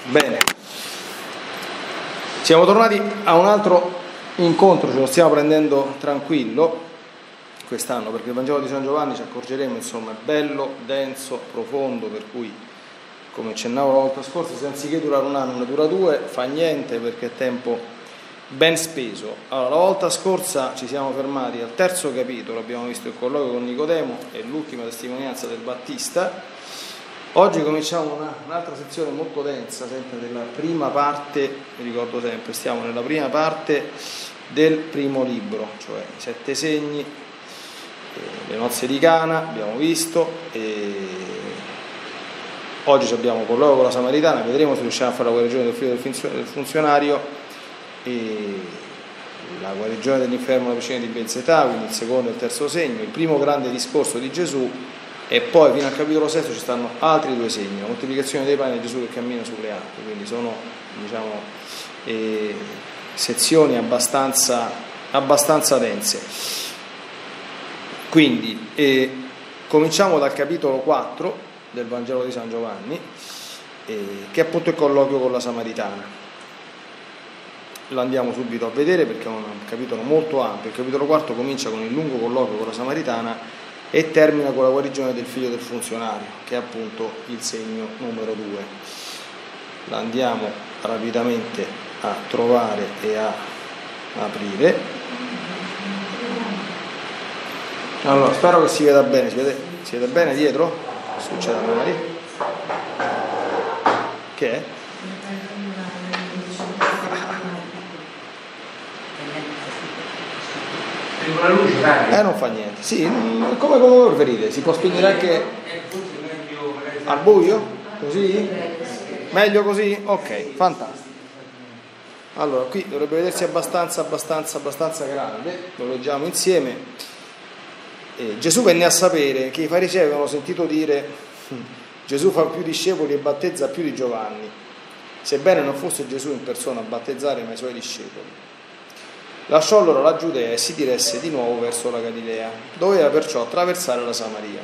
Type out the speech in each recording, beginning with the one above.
Bene, siamo tornati a un altro incontro, ce lo stiamo prendendo tranquillo quest'anno perché il Vangelo di San Giovanni, ci accorgeremo, insomma, è bello, denso, profondo, per cui, come accennavo la volta scorsa, se anziché durare un anno ne dura 2, fa niente perché è tempo ben speso. Allora, la volta scorsa ci siamo fermati al terzo capitolo, abbiamo visto il colloquio con Nicodemo e l'ultima testimonianza del Battista. Oggi cominciamo un'altra sezione molto densa, sempre della prima parte, mi ricordo sempre, stiamo nella prima parte del primo libro, cioè i 7 segni, le nozze di Cana, abbiamo visto, e oggi abbiamo colloquio con la Samaritana, vedremo se riusciamo a fare la guarigione del figlio del funzionario e la guarigione dell'infermo alla piscina di Betesda, quindi il secondo e il terzo segno, il primo grande discorso di Gesù. E poi fino al capitolo 6 ci stanno altri 2 segni, la moltiplicazione dei pani e Gesù che cammina sulle acque, quindi sono, sezioni abbastanza dense. Quindi cominciamo dal capitolo 4 del Vangelo di San Giovanni, che è appunto il colloquio con la Samaritana. Lo andiamo subito a vedere perché è un capitolo molto ampio. Il capitolo 4 comincia con il lungo colloquio con la Samaritana e termina con la guarigione del figlio del funzionario, che è appunto il segno numero 2. La andiamo rapidamente a trovare e a aprire. Allora, spero che si veda bene. Si vede bene dietro? Che succede a Maria? Che è? La luce, dai. Non fa niente. Sì, come preferite, si può spegnere anche al buio? Così? Meglio così? Ok, fantastico. Allora, qui dovrebbe vedersi abbastanza grande, lo leggiamo insieme. Gesù venne a sapere che i farisei avevano sentito dire: Gesù fa più discepoli e battezza più di Giovanni, sebbene non fosse Gesù in persona a battezzare ma i suoi discepoli. Lasciò allora la Giudea e si diresse di nuovo verso la Galilea. Doveva perciò attraversare la Samaria.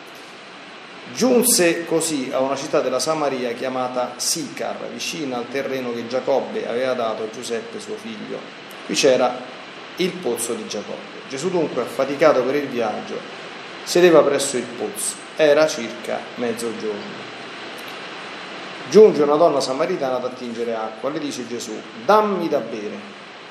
Giunse così a una città della Samaria chiamata Sicar, vicina al terreno che Giacobbe aveva dato a Giuseppe suo figlio. Qui c'era il pozzo di Giacobbe. Gesù dunque, affaticato per il viaggio, sedeva presso il pozzo. Era circa mezzogiorno. Giunge una donna samaritana ad attingere acqua. Le dice Gesù: dammi da bere.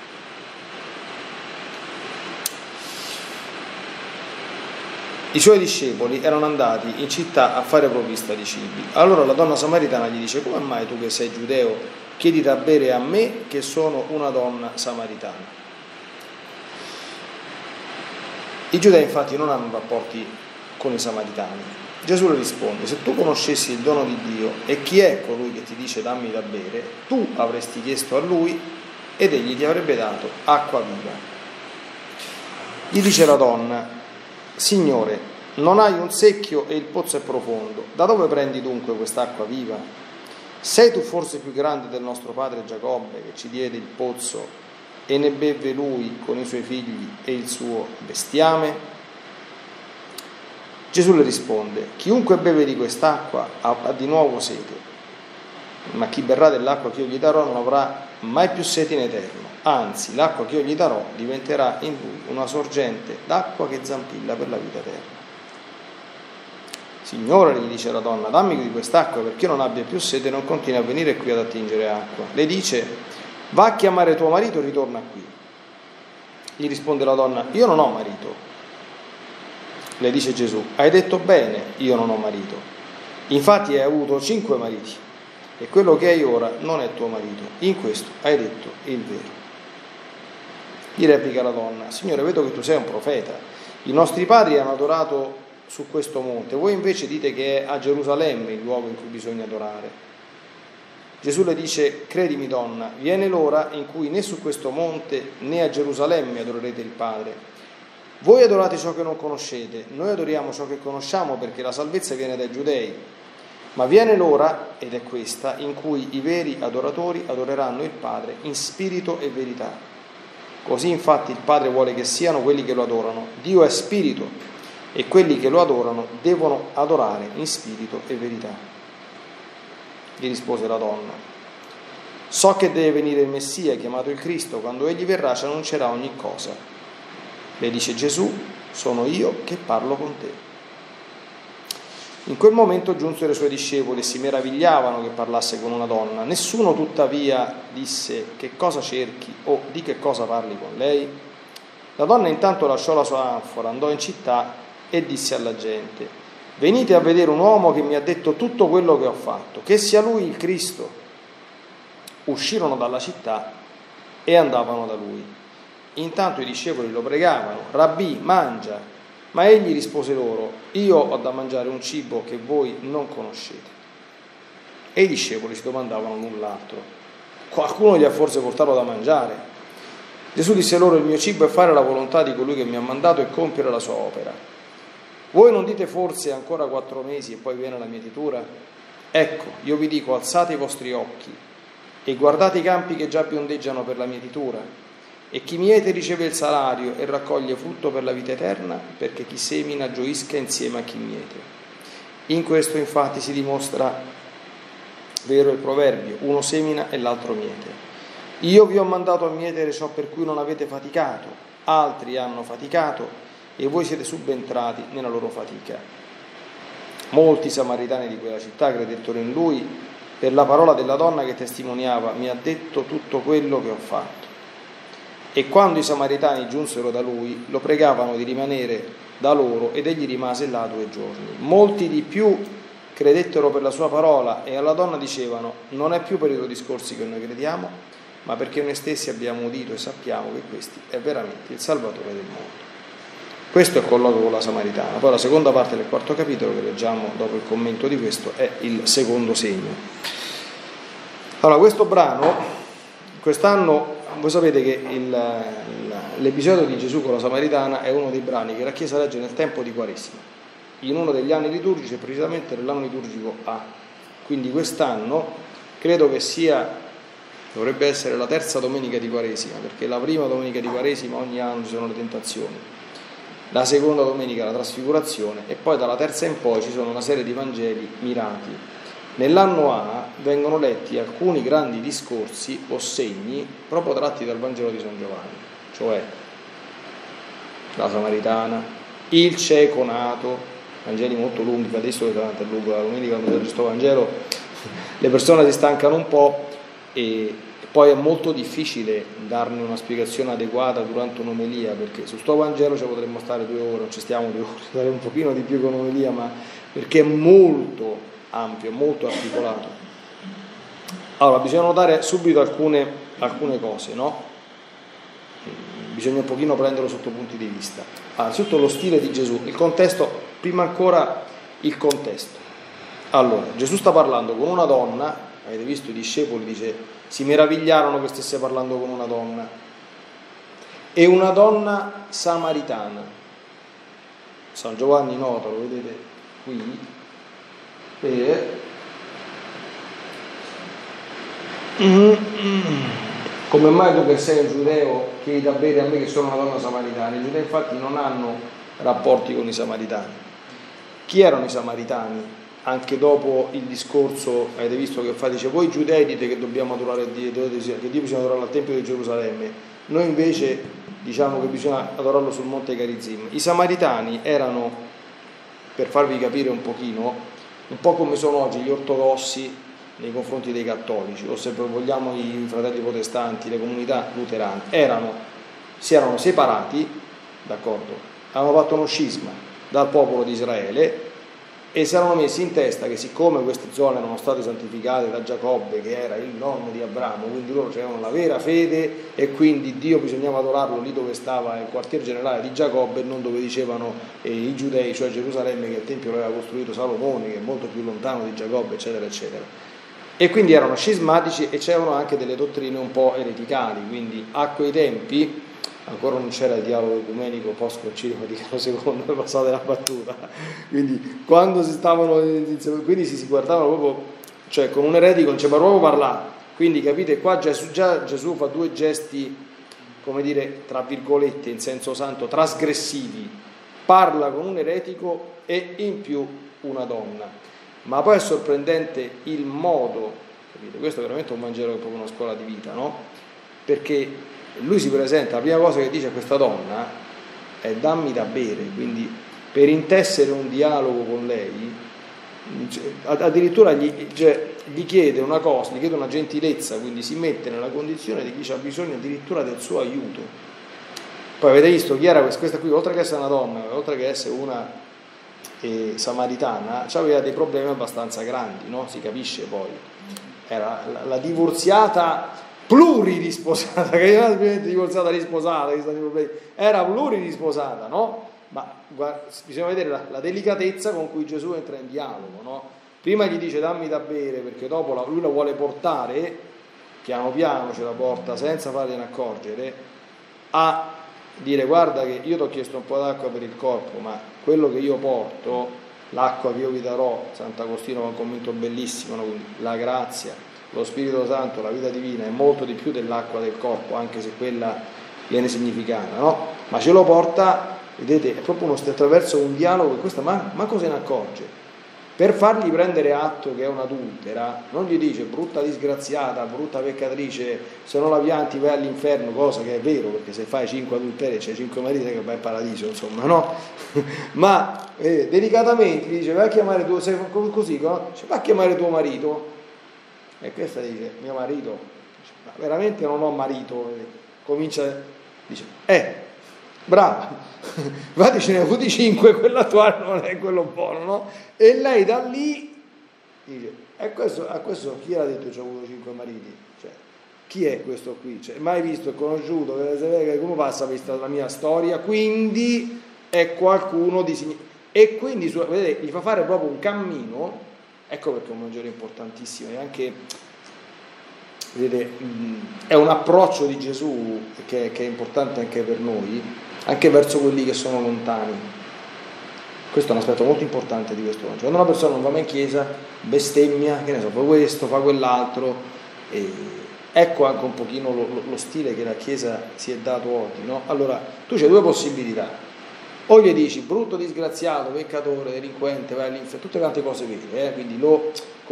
I suoi discepoli erano andati in città a fare provvista di cibi. Allora la donna samaritana gli dice: come mai tu che sei giudeo chiedi da bere a me che sono una donna samaritana? I giudei infatti non hanno rapporti con i samaritani. Gesù le risponde: se tu conoscessi il dono di Dio e chi è colui che ti dice dammi da bere, tu avresti chiesto a lui ed egli ti avrebbe dato acqua viva. Gli dice la donna: Signore, non hai un secchio e il pozzo è profondo. Da dove prendi dunque quest'acqua viva? Sei tu forse più grande del nostro padre Giacobbe, che ci diede il pozzo e ne bevve lui con i suoi figli e il suo bestiame? Gesù le risponde: chiunque beve di quest'acqua ha di nuovo sete, ma chi berrà dell'acqua che io gli darò non avrà mai più sete in eterno. Anzi, l'acqua che io gli darò diventerà in lui una sorgente d'acqua che zampilla per la vita eterna. Signore, gli dice la donna, dammi di quest'acqua perché io non abbia più sete e non continui a venire qui ad attingere acqua. Le dice: va a chiamare tuo marito e ritorna qui. Gli risponde la donna: io non ho marito. Le dice Gesù: hai detto bene, io non ho marito. Infatti hai avuto 5 mariti e quello che hai ora non è tuo marito. In questo hai detto il vero. Gli replica la donna: Signore, vedo che tu sei un profeta. I nostri padri hanno adorato su questo monte, voi invece dite che è a Gerusalemme il luogo in cui bisogna adorare. Gesù le dice: credimi donna, viene l'ora in cui né su questo monte né a Gerusalemme adorerete il Padre. Voi adorate ciò che non conoscete, noi adoriamo ciò che conosciamo perché la salvezza viene dai giudei. Ma viene l'ora, ed è questa, in cui i veri adoratori adoreranno il Padre in spirito e verità. Così infatti il Padre vuole che siano quelli che lo adorano. Dio è spirito e quelli che lo adorano devono adorare in spirito e verità. Gli rispose la donna: So che deve venire il Messia, chiamato il Cristo, quando egli verrà ci annuncerà ogni cosa. Le dice Gesù: sono io che parlo con te. In quel momento giunsero i suoi discepoli e si meravigliavano che parlasse con una donna. Nessuno tuttavia disse: che cosa cerchi o di che cosa parli con lei? La donna intanto lasciò la sua anfora, andò in città e disse alla gente: venite a vedere un uomo che mi ha detto tutto quello che ho fatto, che sia lui il Cristo. Uscirono dalla città e andavano da lui. Intanto i discepoli lo pregavano: Rabbì, mangia. Ma egli rispose loro: io ho da mangiare un cibo che voi non conoscete. E i discepoli si domandavano null'altro: qualcuno gli ha forse portato da mangiare? Gesù disse loro: il mio cibo è fare la volontà di colui che mi ha mandato e compiere la sua opera. Voi non dite forse ancora 4 mesi e poi viene la mietitura? Ecco, io vi dico: alzate i vostri occhi e guardate i campi che già biondeggiano per la mietitura, e chi miete riceve il salario e raccoglie frutto per la vita eterna, perché chi semina gioisca insieme a chi miete. In questo infatti si dimostra vero il proverbio: uno semina e l'altro miete. Io vi ho mandato a mietere ciò per cui non avete faticato, altri hanno faticato e voi siete subentrati nella loro fatica. Molti samaritani di quella città credettero in lui per la parola della donna che testimoniava: mi ha detto tutto quello che ho fatto. E quando i samaritani giunsero da lui, lo pregavano di rimanere da loro, ed egli rimase là 2 giorni. Molti di più credettero per la sua parola, e alla donna dicevano: non è più per i tuoi discorsi che noi crediamo, ma perché noi stessi abbiamo udito e sappiamo che questi è veramente il Salvatore del mondo. Questo è il colloquio con la Samaritana. Poi la seconda parte del 4° capitolo, che leggiamo dopo il commento di questo, è il secondo segno. Allora, questo brano, quest'anno, voi sapete che l'episodio di Gesù con la Samaritana è uno dei brani che la Chiesa legge nel tempo di Quaresima, in uno degli anni liturgici, precisamente nell'anno liturgico A. Quindi quest'anno credo che dovrebbe essere la 3ª domenica di Quaresima, perché la prima domenica di Quaresima ogni anno ci sono le tentazioni, la seconda domenica la trasfigurazione, e poi dalla 3ª in poi ci sono una serie di Vangeli mirati. Nell'anno A vengono letti alcuni grandi discorsi o segni proprio tratti dal Vangelo di San Giovanni, cioè la Samaritana, il cieco nato, Vangeli molto lunghi, adesso è tanto lungo, la domenica quando leggo questo Vangelo le persone si stancano un po', e poi è molto difficile darne una spiegazione adeguata durante un'omelia, perché su sto Vangelo ci potremmo stare 2 ore, non ci stiamo 2 ore, stare un pochino di più con un'omelia, ma perché è molto ampio, molto articolato. Allora, bisogna notare subito alcune cose, no? Bisogna un pochino prenderlo sotto punti di vista. Innanzitutto lo stile di Gesù, il contesto, prima ancora il contesto. Allora, Gesù sta parlando con una donna, avete visto i discepoli, dice, si meravigliarono che stesse parlando con una donna, e una donna samaritana. San Giovanni nota, lo vedete qui, come mai tu che sei un giudeo chiedi da bere a me che sono una donna samaritana? I giudei infatti non hanno rapporti con i samaritani. Chi erano i samaritani? Anche dopo il discorso, avete visto che fa, dice: voi giudei dite che dobbiamo adorare Dio, che Dio bisogna adorarlo al Tempio di Gerusalemme, noi invece diciamo che bisogna adorarlo sul Monte Garizim. I samaritani erano, per farvi capire un pochino, un po' come sono oggi gli ortodossi nei confronti dei cattolici, o se vogliamo i fratelli protestanti, le comunità luterane, si erano separati, d'accordo, avevano fatto uno scisma dal popolo di Israele e si erano messi in testa che siccome queste zone erano state santificate da Giacobbe, che era il nonno di Abramo, quindi loro avevano la vera fede e quindi Dio bisognava adorarlo lì dove stava il quartier generale di Giacobbe e non dove dicevano i giudei, cioè Gerusalemme, che il Tempio l'aveva costruito Salomone, che è molto più lontano di Giacobbe, eccetera eccetera. E quindi erano scismatici e c'erano anche delle dottrine un po' ereticali, quindi a quei tempi ancora non c'era il dialogo ecumenico post Concilio Vaticano II, per passare la battuta, quindi quando si stavano quindi si guardavano proprio, cioè con un eretico non c'è proprio parlare, quindi capite, qua già Gesù fa 2 gesti, come dire, tra virgolette, in senso santo, trasgressivi, parla con un eretico e in più una donna. Ma poi è sorprendente il modo capite? Questo è veramente un Vangelo che è proprio una scuola di vita, no? Perché lui si presenta, la prima cosa che dice a questa donna è dammi da bere, quindi per intessere un dialogo con lei, addirittura gli chiede una cosa, gli chiede una gentilezza, quindi si mette nella condizione di chi ha bisogno addirittura del suo aiuto. Poi avete visto chi era questa qui, oltre che essere una donna, oltre che essere una samaritana, aveva dei problemi abbastanza grandi, no? Si capisce poi. Era la divorziata pluririsposata, che non è divorziata risposata, che stanno i problemi, era pluririsposata, no? Ma bisogna vedere la delicatezza con cui Gesù entra in dialogo, no? Prima gli dice dammi da bere, perché dopo lui la vuole portare, piano piano ce la porta senza fargliene accorgere, a dire guarda che io ti ho chiesto un po' d'acqua per il corpo, ma quello che io porto, l'acqua che io vi darò, Sant'Agostino ha un commento bellissimo, no? Quindi la grazia, lo Spirito Santo, la vita divina è molto di più dell'acqua del corpo, anche se quella viene significata, no? Ma ce lo porta, vedete, è proprio attraverso un dialogo, questo ma cosa ne accorge? Per fargli prendere atto che è un'adultera, non gli dice brutta disgraziata, brutta peccatrice, se non la pianti vai all'inferno, cosa che è vero, perché se fai 5 adulteri c'hai 5 mariti che vai in paradiso, insomma, no? Ma delicatamente gli dice vai a chiamare tuo, sei così, no? Dice, vai a chiamare tuo marito, e questa dice mio marito, dice, ma veramente non ho marito, comincia, dice brava, infatti ce ne ho avuti 5, quello attuale non è quello buono, no? E lei da lì dice a questo chi l'ha detto che ho avuto 5 mariti? Cioè, chi è questo qui? Cioè, mai visto e conosciuto, come passa vista la mia storia, quindi è qualcuno di e quindi vedete, gli fa fare proprio un cammino, ecco perché è un Vangelo importantissimo, e anche vedete, è un approccio di Gesù che è importante anche per noi, anche verso quelli che sono lontani. Questo è un aspetto molto importante di questo Vangelo. Quando una persona non va mai in chiesa, bestemmia, che ne so, fa questo, fa quell'altro, e ecco anche un pochino lo stile che la Chiesa si è dato oggi, no? Allora, tu c'hai due possibilità: o gli dici brutto, disgraziato, peccatore, delinquente, vai all'inferno, tutte quante cose vere, quindi lo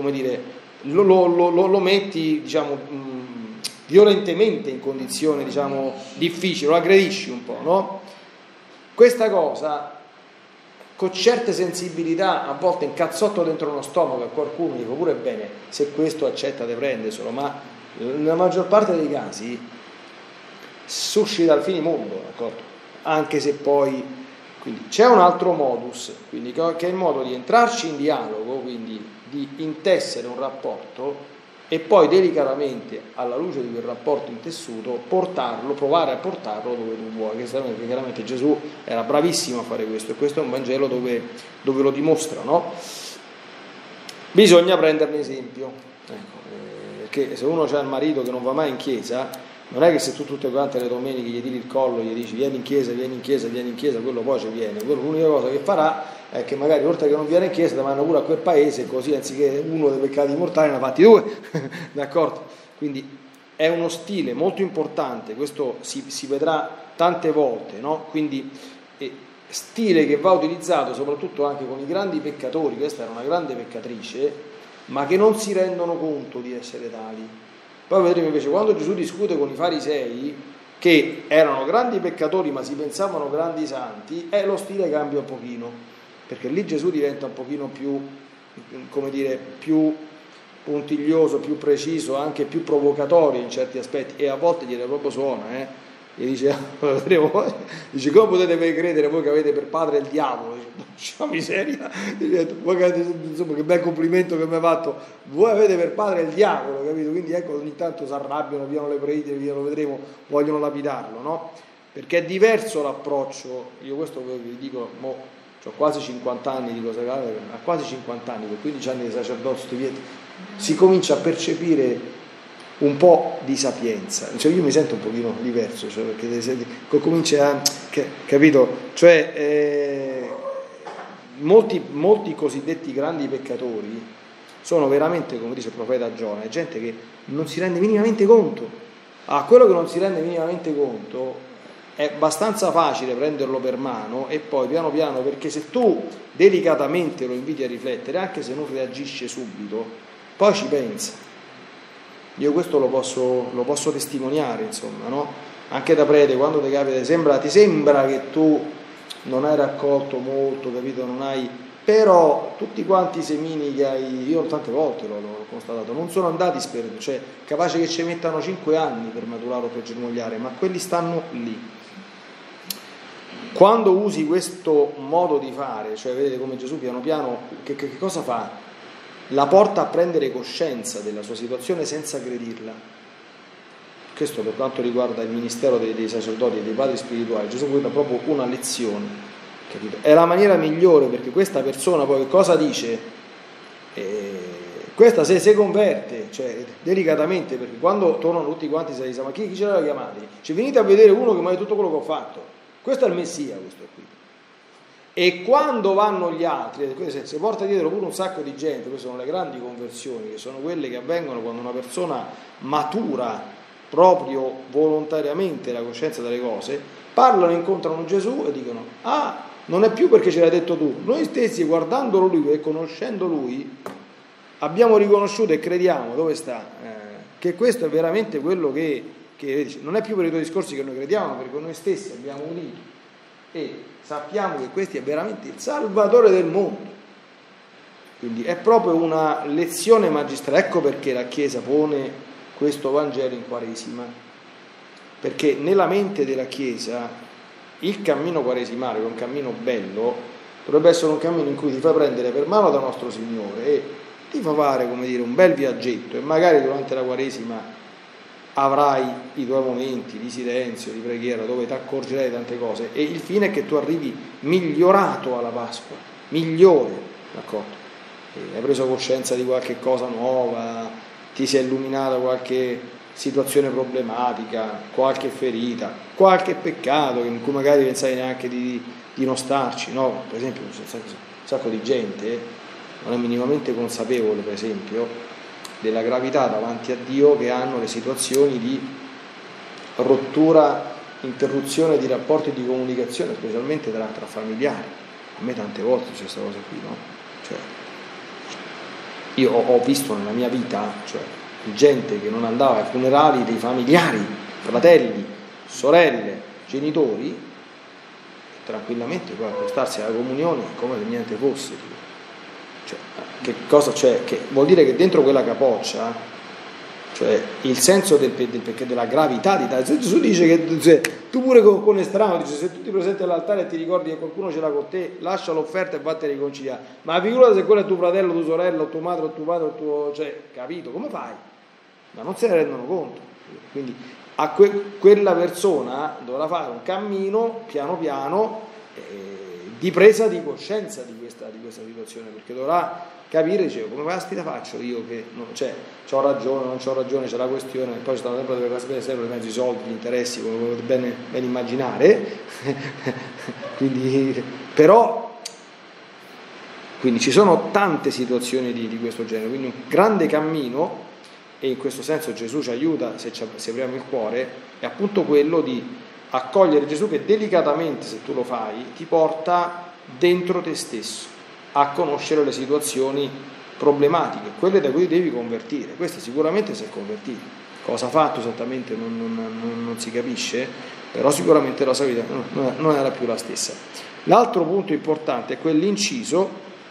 metti, diciamo, violentemente in condizione, diciamo, difficili, lo aggredisci un po', no? Questa cosa, con certe sensibilità, a volte incazzotto dentro uno stomaco, a qualcuno dico pure bene, se questo accetta di prenderselo, ma nella maggior parte dei casi suscita il finimondo, d'accordo? Anche se poi, quindi c'è un altro modus, quindi, che è il modo di entrarci in dialogo, quindi di intessere un rapporto e poi delicatamente, alla luce di quel rapporto intessuto, provare a portarlo dove tu vuoi, che chiaramente Gesù era bravissimo a fare questo, e questo è un Vangelo dove lo dimostra, no? Bisogna prenderne esempio, perché se uno ha il marito che non va mai in chiesa, non è che se tu tutte quante le domeniche gli tiri il collo, gli dici vieni in chiesa, quello poi ci viene, quello l'unica cosa che farà è che magari oltre che non viene in chiesa ti vanno pure a quel paese, così anziché uno dei peccati mortali ne ha fatti 2, d'accordo? Quindi è uno stile molto importante, questo si vedrà tante volte, no? Quindi stile che va utilizzato soprattutto anche con i grandi peccatori. Questa era una grande peccatrice, ma che non si rendono conto di essere tali. Poi vedremo invece quando Gesù discute con i farisei, che erano grandi peccatori ma si pensavano grandi santi, lo stile cambia un pochino, perché lì Gesù diventa un pochino più, come dire, più puntiglioso, più preciso, anche più provocatorio in certi aspetti, e a volte gliene proprio suona, e dice, dice come potete credere voi che avete per padre il diavolo? Dice, miseria, insomma, che bel complimento che mi ha fatto, voi avete per padre il diavolo, capito? Quindi ecco, ogni tanto si arrabbiano, piano le prete, lo vedremo, vogliono lapidarlo, no? Perché è diverso l'approccio. Io questo vi dico, ho quasi 50 anni di cosa, a quasi 50 anni, per 15 anni di sacerdozio, si comincia a percepire un po' di sapienza, cioè io mi sento un pochino diverso, cioè perché comincia a, capito? Cioè molti cosiddetti grandi peccatori sono veramente, come dice il profeta Giona, è gente che non si rende minimamente conto. Quello che non si rende minimamente conto è abbastanza facile prenderlo per mano e poi piano piano, perché se tu delicatamente lo inviti a riflettere, anche se non reagisce subito, poi ci pensa. Io questo lo posso testimoniare, insomma, no? Anche da prete, quando ti capita, ti sembra che tu non hai raccolto molto, capito? Non hai, però tutti quanti i semini che hai, io tante volte l'ho constatato, non sono andati sperduti, cioè capace che ci mettano 5 anni per maturare o per germogliare, ma quelli stanno lì. Quando usi questo modo di fare, cioè vedete come Gesù piano piano, che cosa fa? La porta a prendere coscienza della sua situazione senza aggredirla. Questo per quanto riguarda il ministero dei sacerdoti e dei padri spirituali, Gesù poi dà proprio una lezione, capito? È la maniera migliore, perché questa persona poi che cosa dice? Questa se converte, cioè delicatamente, perché quando tornano tutti quanti si dice: ma chi ce l'aveva chiamati? Ci venite a vedere uno che mi ha detto tutto quello che ho fatto. Questo è il Messia, questo qui. E quando vanno gli altri, si porta dietro pure un sacco di gente. Queste sono le grandi conversioni, che sono quelle che avvengono quando una persona matura proprio volontariamente la coscienza delle cose, parlano, incontrano Gesù e dicono: ah, non è più perché ce l'hai detto tu, noi stessi guardandolo lui e conoscendo lui abbiamo riconosciuto e crediamo, dove sta? Che questo è veramente quello che non è più per i tuoi discorsi che noi crediamo, perché noi stessi abbiamo unito e sappiamo che questo è veramente il Salvatore del mondo. Quindi è proprio una lezione magistrale. Ecco perché la Chiesa pone questo Vangelo in Quaresima, perché nella mente della Chiesa il cammino quaresimale, che è un cammino bello, dovrebbe essere un cammino in cui ti fai prendere per mano da nostro Signore e ti fa fare, come dire, un bel viaggetto, e magari durante la Quaresima avrai i tuoi momenti di silenzio, di preghiera, dove ti accorgerai di tante cose, e il fine è che tu arrivi migliorato alla Pasqua, migliore, d'accordo? Hai preso coscienza di qualche cosa nuova, ti si è illuminata qualche situazione problematica, qualche ferita, qualche peccato in cui magari pensavi neanche di non starci, no? Per esempio un sacco di gente non è minimamente consapevole, per esempio, della gravità davanti a Dio che hanno le situazioni di rottura, interruzione di rapporti di comunicazione, specialmente tra familiari. A me tante volte c'è questa cosa qui, no? Cioè, io ho visto nella mia vita, cioè, gente che non andava ai funerali dei familiari, fratelli, sorelle, genitori, tranquillamente poi accostarsi alla comunione come se niente fosse. Cioè, che cosa c'è? Che vuol dire che dentro quella capoccia, cioè il senso della gravità di tale. Gesù dice che tu pure con estraneo, dice, se tu ti presenti all'altare e ti ricordi che qualcuno ce l'ha con te, lascia l'offerta e vattene riconciliare. Ma figurati se quello è tuo fratello, tua sorella, o tua madre, o tuo padre, o tuo, cioè, capito? Come fai? Ma non se ne rendono conto. Quindi a quella persona dovrà fare un cammino piano piano di presa di coscienza di questa situazione, perché dovrà capire, dice, come caspita faccio io che c'ho ragione, non c'ho ragione, c'è la questione, e poi stanno sempre per spendere sempre mezzo i soldi, gli interessi, come potete ben immaginare. Quindi ci sono tante situazioni di questo genere, quindi un grande cammino, e in questo senso Gesù ci aiuta, se apriamo il cuore, è appunto quello di accogliere Gesù che delicatamente, se tu lo fai, ti porta dentro te stesso a conoscere le situazioni problematiche, quelle da cui devi convertire. Questa sicuramente si è convertita. Cosa ha fatto esattamente non si capisce, però sicuramente la sua vita non era più la stessa. L'altro punto importante è quell'inciso,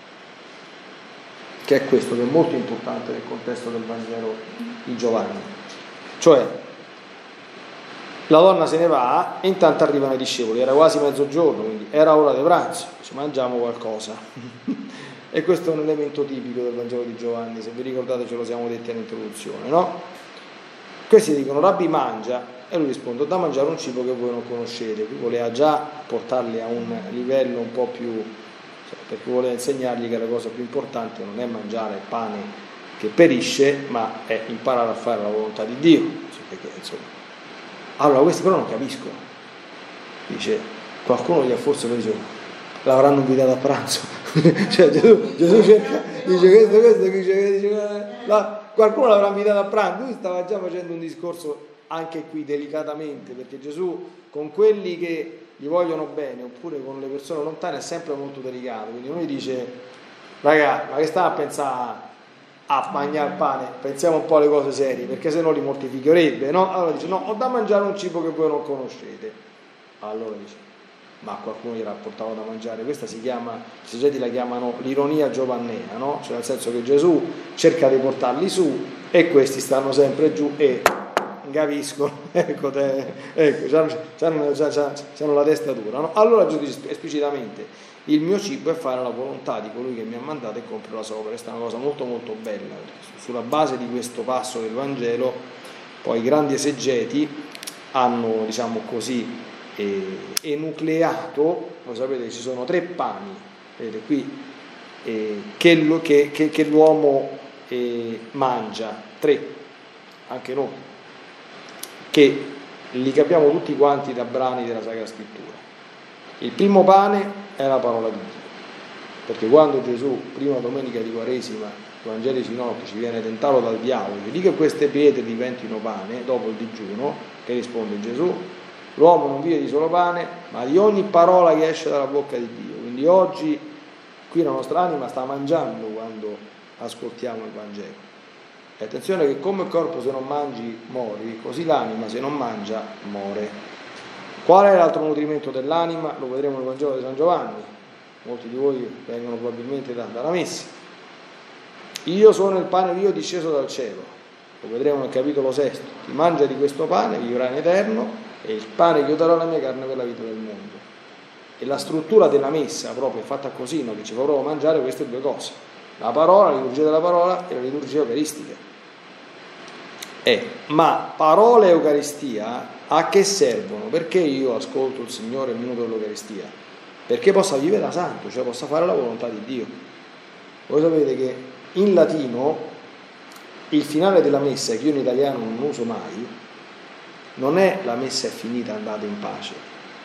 che è questo, che è molto importante nel contesto del Vangelo di Giovanni. Cioè, la donna se ne va e intanto arrivano i discepoli, era quasi mezzogiorno, quindi era ora di pranzo, dice, mangiamo qualcosa. E questo è un elemento tipico del Vangelo di Giovanni, se vi ricordate ce lo siamo detti all'introduzione, no? Questi dicono, Rabbi mangia, e lui risponde, da mangiare un cibo che voi non conoscete. Qui voleva già portarli a un livello un po' più, perché voleva insegnargli che la cosa più importante non è mangiare pane che perisce, ma è imparare a fare la volontà di Dio, perché insomma. Allora questi però non capiscono, dice, qualcuno gli ha forse detto, l'avranno invitato a pranzo. Cioè Gesù cerca, dice questo dice, qualcuno l'avrà invitato a pranzo. Lui stava già facendo un discorso anche qui delicatamente, perché Gesù con quelli che gli vogliono bene oppure con le persone lontane è sempre molto delicato. Quindi lui dice, raga, ma che sta a pensare a mangiare il pane, pensiamo un po' alle cose serie, perché se no li mortificherebbe, no? Allora dice, no, ho da mangiare un cibo che voi non conoscete. Allora dice, ma qualcuno gliel'ha portato da mangiare. Questa si chiama, i saggetti la chiamano l'ironia giovannea, no? Cioè nel senso che Gesù cerca di portarli su e questi stanno sempre giù e capiscono, ecco, c'hanno la testa dura, no? Allora Gesù dice esplicitamente, il mio cibo è fare la volontà di colui che mi ha mandato e compiere la sua opera. Questa è una cosa molto molto bella. Sulla base di questo passo del Vangelo poi i grandi esegeti hanno, diciamo così, enucleato. Voi sapete che ci sono 3 pani, vedete qui, che l'uomo mangia, 3, anche noi, che li capiamo tutti quanti da brani della Sacra Scrittura. Il primo pane è la parola di Dio, perché quando Gesù, prima domenica di Quaresima, i Vangeli sinottici, ci viene tentato dal diavolo, di che queste pietre diventino pane, dopo il digiuno, che risponde Gesù, l'uomo non vive di solo pane, ma di ogni parola che esce dalla bocca di Dio. Quindi oggi qui la nostra anima sta mangiando quando ascoltiamo il Vangelo. E attenzione che come il corpo se non mangi mori, così l'anima se non mangia muore. Qual è l'altro nutrimento dell'anima? Lo vedremo nel Vangelo di San Giovanni. Molti di voi vengono probabilmente dalla messa. Io sono il pane vivo disceso dal cielo. Lo vedremo nel capitolo 6. Chi mangia di questo pane vivrà in eterno, e il pane che io darò alla mia carne per la vita del mondo. E la struttura della messa proprio è fatta così, no? Che ci fa proprio mangiare queste 2 cose: la parola, la liturgia della parola e la liturgia eucaristica. Ma parola e Eucaristia a che servono? Perché io ascolto il Signore il minuto dell'Eucaristia? Perché possa vivere da santo, cioè possa fare la volontà di Dio. Voi sapete che in latino il finale della messa, che io in italiano non uso mai, non è la messa è finita, andate in pace.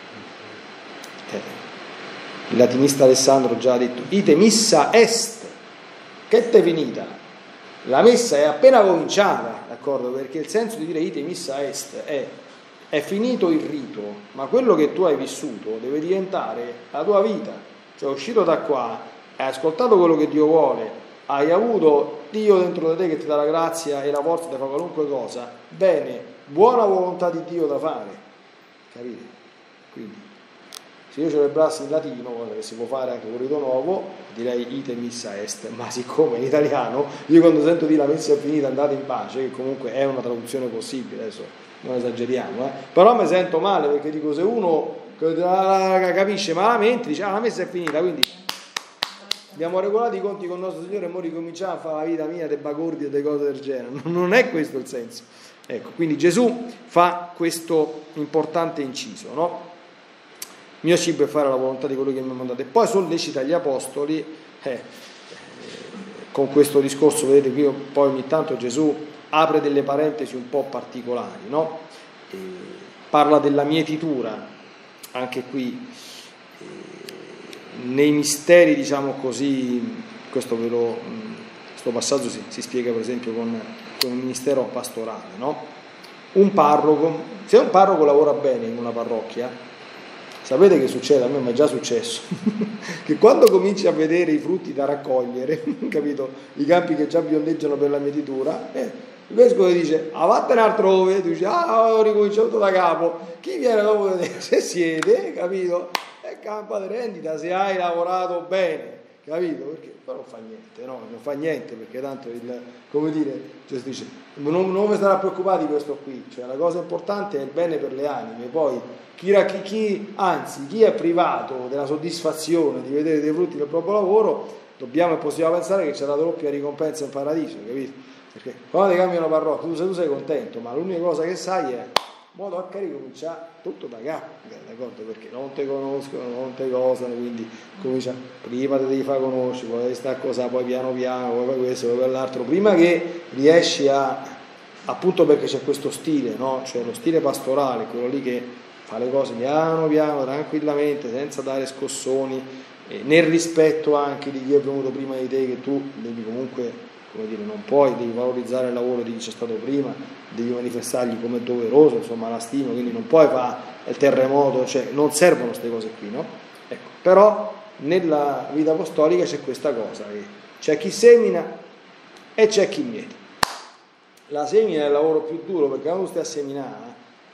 Il latinista Alessandro già ha detto ite missa est, che è finita. La messa è appena cominciata, d'accordo? Perché il senso di dire ite missa est è finito il rito, ma quello che tu hai vissuto deve diventare la tua vita. Cioè uscito da qua, hai ascoltato quello che Dio vuole, hai avuto Dio dentro di te che ti dà la grazia e la forza di fare qualunque cosa, bene, buona volontà di Dio da fare, capite? Quindi se io celebrassi in latino, cosa che si può fare anche con rito nuovo, direi ite missa est, ma siccome in italiano io quando sento dire la messa è finita, andate in pace, che comunque è una traduzione possibile, adesso non esageriamo, però mi sento male, perché dico, se uno capisce malamente dice la messa è finita, quindi abbiamo regolato i conti con il nostro Signore e ora ricominciamo a fare la vita mia dei bagordi e delle cose del genere. Non è questo il senso. Ecco, quindi Gesù fa questo importante inciso, no? Il mio cibo è fare la volontà di colui che mi ha mandato. E poi sollecita gli apostoli con questo discorso. Vedete qui poi ogni tanto Gesù apre delle parentesi un po' particolari, no? Parla della mietitura, anche qui nei misteri, diciamo così, questo passaggio si spiega per esempio con il ministero pastorale, no? Un parroco, se un parroco lavora bene in una parrocchia, sapete che succede? A me mi è già successo che quando cominci a vedere i frutti da raccogliere, capito? I campi che già biondeggiano per la mietitura, il vescovo dice vattene altrove, tu dici ho ricominciato da capo, chi viene dopo di te se siede, capito? È campa di rendita se hai lavorato bene, capito? Perché poi non fa niente, no? Non fa niente, perché tanto come dire, Gesù dice non mi starà preoccupati di questo qui, cioè la cosa importante è il bene per le anime. Poi chi è privato della soddisfazione di vedere dei frutti del proprio lavoro, dobbiamo e possiamo pensare che c'è la doppia ricompensa in paradiso, capito? Perché quando ti cambiano parrocchia tu sei contento, ma l'unica cosa che sai è mo tocca ricominciare tutto da capo, d'accordo? Perché non ti conoscono, non ti cosano, quindi comincia, prima ti devi fare conoscere, poi sta cosa, poi piano piano, poi questo, poi quell'altro, prima che riesci appunto perché c'è questo stile, no? Cioè lo stile pastorale, quello lì che fa le cose piano piano, tranquillamente, senza dare scossoni, nel rispetto anche di chi è venuto prima di te, che tu devi comunque, come dire, non puoi, devi valorizzare il lavoro di chi c'è stato prima, devi manifestargli come doveroso, insomma, la stima, quindi non puoi fare il terremoto, cioè non servono queste cose qui, no? Ecco, però nella vita apostolica c'è questa cosa, c'è chi semina e c'è chi miete. La semina è il lavoro più duro, perché quando stai a seminare,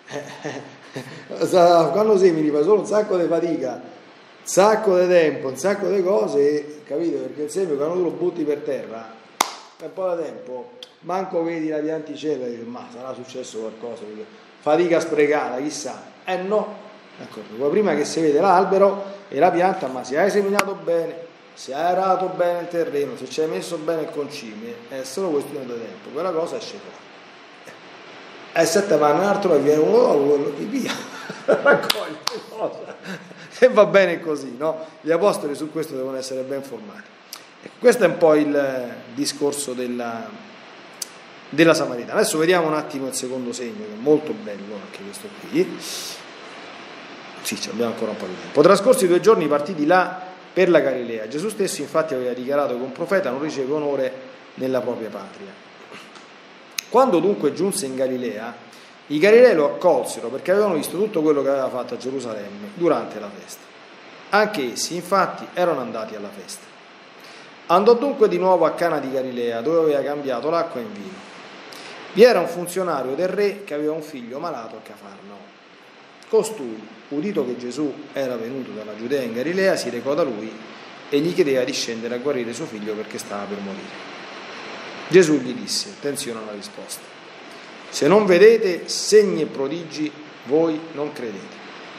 quando semini fai solo un sacco di fatica, un sacco di tempo, un sacco di cose, capito? Perché il seme quando tu lo butti per terra, per un po' di tempo, manco vedi la pianticella e dici, ma sarà successo qualcosa, perché fatica sprecata, chissà. No, ecco, prima che si vede l'albero e la pianta, ma se hai seminato bene, se hai arato bene il terreno, se ci hai messo bene il concime, è solo questione di tempo, quella cosa esce fuori. E se te va un altro e viene un uovo, quello ti via, raccoglie cosa. E va bene così, no? Gli apostoli su questo devono essere ben formati. Ecco, questo è un po' il discorso della Samaritana. Adesso vediamo un attimo il secondo segno, che è molto bello anche questo qui. Sì, abbiamo ancora un po' di tempo. Trascorsi 2 giorni partiti là per la Galilea. Gesù stesso infatti aveva dichiarato che un profeta non riceve onore nella propria patria. Quando dunque giunse in Galilea, i Galilei lo accolsero perché avevano visto tutto quello che aveva fatto a Gerusalemme durante la festa. Anche essi infatti erano andati alla festa. Andò dunque di nuovo a Cana di Galilea, dove aveva cambiato l'acqua in vino. Vi era un funzionario del re che aveva un figlio malato a Cafarnao. Costui, udito che Gesù era venuto dalla Giudea in Galilea, si recò da lui e gli chiedeva di scendere a guarire suo figlio perché stava per morire. Gesù gli disse, attenzione alla risposta, se non vedete segni e prodigi, voi non credete.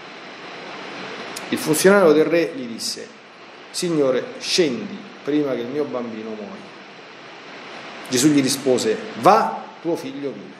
Il funzionario del re gli disse, Signore, scendi prima che il mio bambino muoia. Gesù gli rispose, va, tuo figlio vive.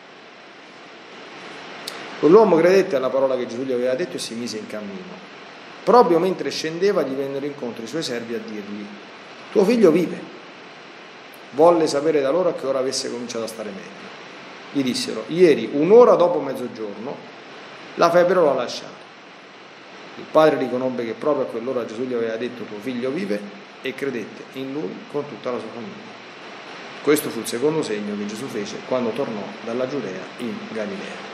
Quell'uomo credette alla parola che Gesù gli aveva detto e si mise in cammino. Proprio mentre scendeva gli vennero incontro i suoi servi a dirgli, tuo figlio vive. Volle sapere da loro a che ora avesse cominciato a stare meglio. Gli dissero, ieri, 1 ora dopo mezzogiorno, la febbre lo ha lasciato. Il padre riconobbe che proprio a quell'ora Gesù gli aveva detto, tuo figlio vive, e credette in lui con tutta la sua famiglia. Questo fu il secondo segno che Gesù fece quando tornò dalla Giudea in Galilea.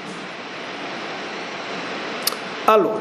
Allora,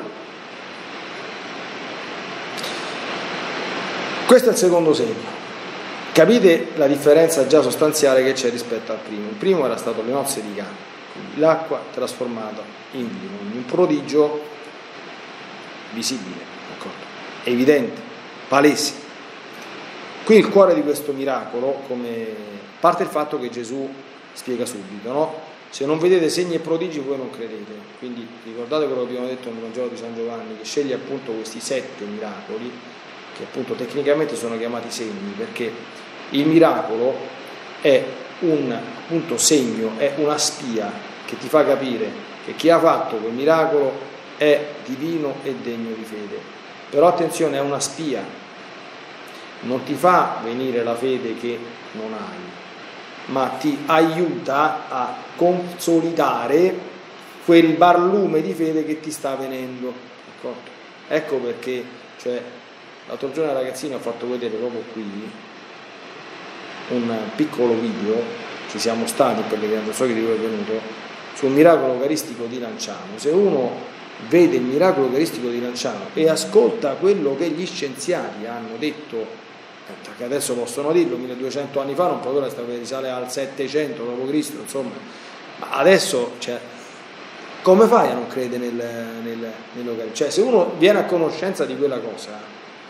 questo è il secondo segno. Capite la differenza già sostanziale che c'è rispetto al primo. Il primo era stato le nozze di Cana, quindi l'acqua trasformata in vino, un prodigio visibile, d'accordo? Evidente, palese. Qui il cuore di questo miracolo, come parte il fatto che Gesù spiega subito, no? Se non vedete segni e prodigi voi non credete. Quindi ricordate quello che abbiamo detto nel Vangelo di San Giovanni, che sceglie appunto questi 7 miracoli, che appunto tecnicamente sono chiamati segni, perché il miracolo è un appunto segno, è una spia che ti fa capire che chi ha fatto quel miracolo è divino e degno di fede. Però attenzione, è una spia, non ti fa venire la fede che non hai, ma ti aiuta a consolidare quel barlume di fede che ti sta venendo, d'accordo? Ecco perché, cioè, l'altro giorno al ragazzino ho fatto vedere proprio qui un piccolo video, ci siamo stati perché non so che di voi è venuto, sul miracolo eucaristico di Lanciano. Se uno vede il miracolo eucaristico di Lanciano e ascolta quello che gli scienziati hanno detto, che adesso possono dirlo, 1200 anni fa, non poteva risale al 700 d.C., insomma, ma adesso, cioè, come fai a non credere nell'Eucaristia? Cioè, se uno viene a conoscenza di quella cosa,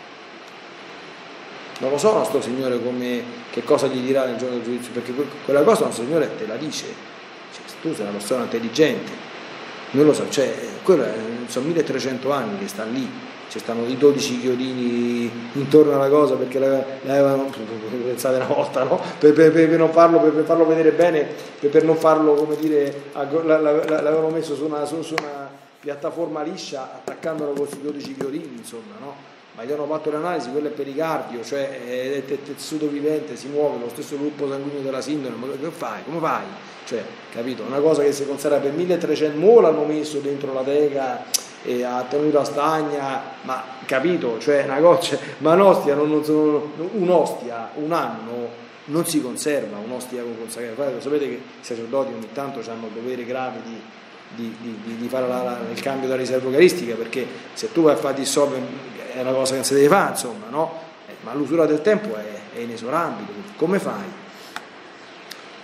non lo so nostro Signore che cosa gli dirà nel giorno del giudizio, perché quella cosa nostro Signore te la dice, cioè, tu sei una persona intelligente, noi lo so, cioè, quello sono 1300 anni che sta lì, ci stanno i 12 chiodini intorno alla cosa perché l'avevano, pensate una volta, no? Per non farlo, per farlo vedere bene, per non farlo, come dire, l'avevano messo su una piattaforma liscia attaccandolo con questi 12 chiodini, insomma, no? Ma gli hanno fatto le analisi, quello è pericardio, cioè è tessuto vivente, si muove, lo stesso gruppo sanguigno della sindrome, ma che fai? Come fai? Cioè, capito? Una cosa che si conserva per 1300, mo l'hanno messo dentro la teca e ha tenuto a stagna, ma capito? Cioè, una cosa, ma un'ostia, un anno non si conserva, un'ostia consacrata. Sapete che i sacerdoti ogni tanto hanno il dovere grave di fare il cambio della riserva eucaristica, perché se tu vai a fare dissolvere è una cosa che non si deve fare, insomma, no? Ma l'usura del tempo è inesorabile. Come fai?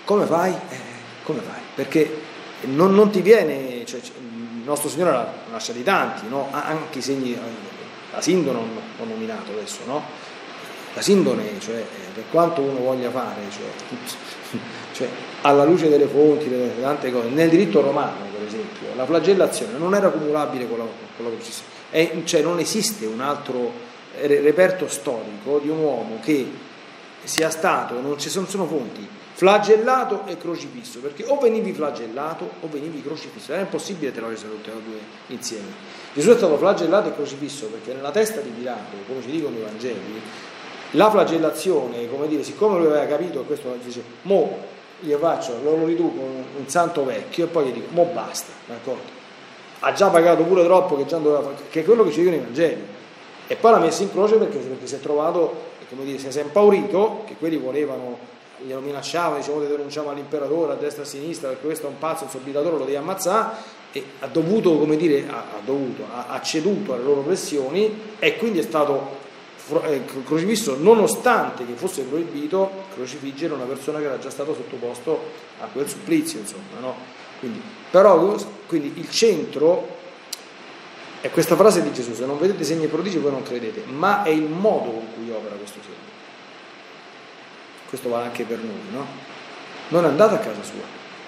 Come fai? Come fai? Perché non ti viene, cioè, il nostro Signore l'ha lasciati tanti, no? Anche i segni, la sindone ho nominato adesso, no? La sindone, cioè, per quanto uno voglia fare, cioè, alla luce delle fonti, delle tante cose, nel diritto romano, per esempio, la flagellazione non era cumulabile con la crocifissione, cioè non esiste un altro reperto storico di un uomo che sia stato, non ci sono fonti, flagellato e crocifisso, perché o venivi flagellato o venivi crocifisso, era impossibile tenere tutte e due insieme. Gesù è stato flagellato e crocifisso perché nella testa di Pilato, come ci dicono i Vangeli, la flagellazione, come dire, siccome lui aveva capito, e questo dice, mo io faccio, lo riduco un santo vecchio e poi gli dico, mo basta, d'accordo? Ha già pagato pure troppo che già doveva fare, che è quello che ci dicono i Vangeli. E poi l'ha messo in croce perché si è trovato, come dire, si è impaurito, che quelli volevano, glielo minacciavano, dicevano che denunciamo all'imperatore a destra e a sinistra perché questo è un pazzo, un sobitatore, lo devi ammazzare, e ha dovuto, come dire, ha ceduto alle loro pressioni e quindi è stato crocifisso, nonostante che fosse proibito crocifiggere una persona che era già stato sottoposto a quel supplizio, insomma, no? Quindi il centro è questa frase di Gesù: se non vedete segni e prodigi voi non credete, ma è il modo con cui opera questo segno. Questo vale anche per noi, no? Non è andato a casa sua,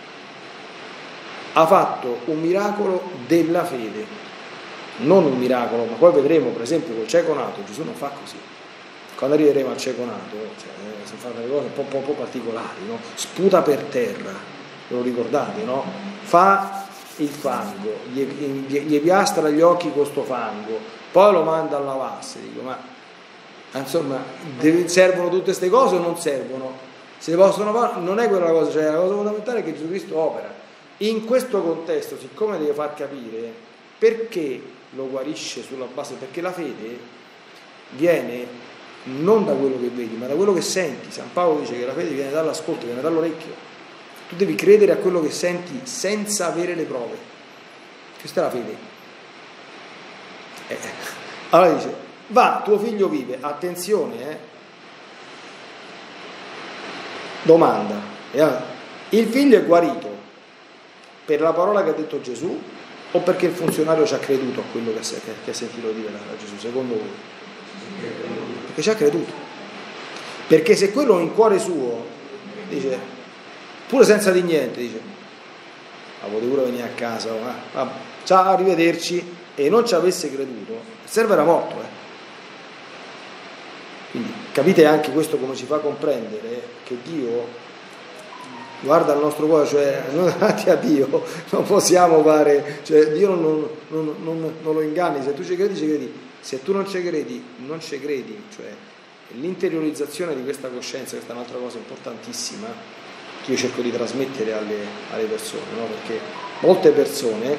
ha fatto un miracolo della fede, non un miracolo, ma poi vedremo per esempio col cieco nato. Gesù non fa così. Quando arriveremo al cieco nato, si fanno delle cose un po' particolari, no? Sputa per terra, ve lo ricordate, no? Fa il fango, gli piastra gli occhi con sto fango, poi lo manda a lavarsi. Dico, ma insomma, servono tutte queste cose o non servono? Se possono fare, non è quella cosa, cioè la cosa fondamentale è che Gesù Cristo opera. In questo contesto, siccome deve far capire perché lo guarisce sulla base, perché la fede viene non da quello che vedi, ma da quello che senti. San Paolo dice che la fede viene dall'ascolto, viene dall'orecchio. Tu devi credere a quello che senti senza avere le prove. Questa è la fede. Allora dice, va, tuo figlio vive, attenzione, domanda, il figlio è guarito per la parola che ha detto Gesù o perché il funzionario ci ha creduto a quello che ha sentito dire da Gesù, secondo voi? Perché ci ha creduto. Perché se quello in cuore suo dice, pure senza di niente, dice, potevo pure venire a casa, ciao, arrivederci, e non ci avesse creduto, il servo era morto. Quindi capite anche questo come ci fa comprendere che Dio guarda il nostro cuore, cioè noi davanti a Dio non possiamo fare, cioè Dio non lo inganni. Se tu ci credi, ci credi; se tu non ci credi, non ci credi. Cioè l'interiorizzazione di questa coscienza, questa è un'altra cosa importantissima che io cerco di trasmettere alle persone, no? Perché molte persone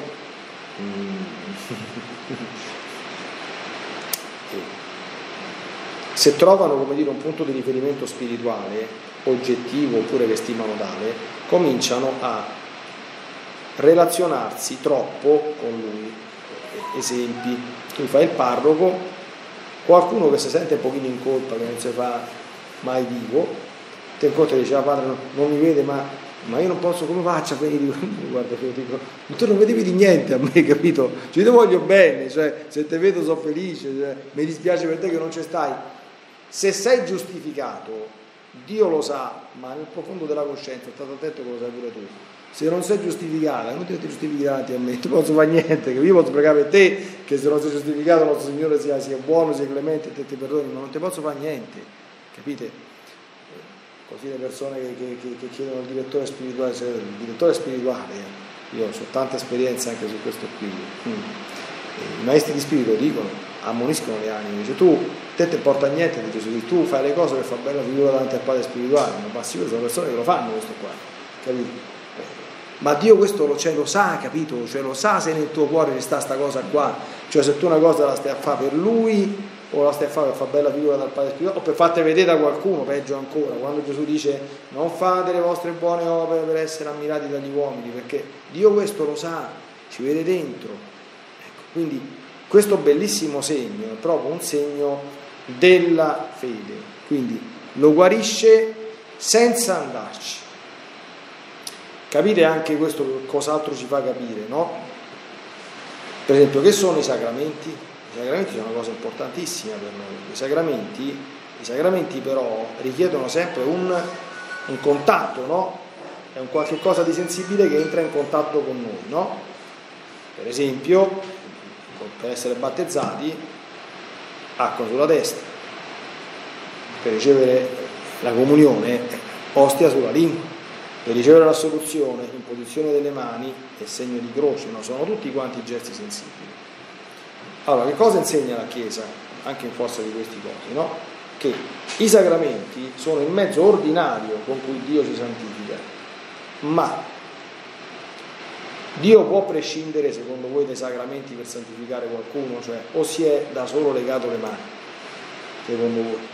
se trovano, come dire, un punto di riferimento spirituale oggettivo oppure che stimano tale, cominciano a relazionarsi troppo con lui. Esempi: tu fai il parroco, qualcuno che si sente un pochino in colpa, che non si fa mai vivo, ti incontra e dice, padre non mi vede, ma io non posso, come faccio a venire? Guarda, io dico, tu non vedevi di niente a me, capito? Cioè, io ti voglio bene, cioè, se te vedo sono felice, cioè, mi dispiace per te che non ci stai. Se sei giustificato, Dio lo sa, ma nel profondo della coscienza, state attento che lo sai pure tu. Se non sei giustificata, non ti giustifichi davanti a me, non posso fare niente, che io posso pregare per te, che se non sei giustificato il nostro Signore sia buono, sia clemente e te ti perdoni, ma non ti posso fare niente, capite? Così le persone che chiedono il direttore spirituale, cioè il direttore spirituale, io ho tanta esperienza anche su questo qui, i maestri di spirito dicono, ammoniscono le anime, dice te ti porta a niente di Gesù, tu fai le cose per far bella figura davanti al padre spirituale, ma sicuro sono persone che lo fanno questo qua, capito? Ma Dio questo lo sa, capito? Cioè lo sa se nel tuo cuore ci sta sta cosa qua, cioè se tu una cosa la stai a fare per lui o la stai a fare per far bella figura dal padre spirituale o per farti vedere da qualcuno, peggio ancora, quando Gesù dice non fate le vostre buone opere per essere ammirati dagli uomini, perché Dio questo lo sa, ci vede dentro. Ecco, quindi questo bellissimo segno è proprio un segno della fede, quindi lo guarisce senza andarci. Capite anche questo cos'altro ci fa capire, no? Per esempio, che sono i sacramenti? I sacramenti sono una cosa importantissima per noi. I sacramenti però richiedono sempre un contatto, no? È un qualche cosa di sensibile che entra in contatto con noi, no? Per esempio, per essere battezzati, acqua sulla testa, per ricevere la comunione, ostia sulla lingua, per ricevere l'assoluzione, imposizione delle mani e segno di croce, no? Sono tutti quanti gesti sensibili. Allora, che cosa insegna la Chiesa, anche in forza di questi cosi, no? Che i sacramenti sono il mezzo ordinario con cui Dio ci santifica, ma Dio può prescindere, secondo voi, dai sacramenti per santificare qualcuno? Cioè, o si è da solo legato le mani, secondo voi?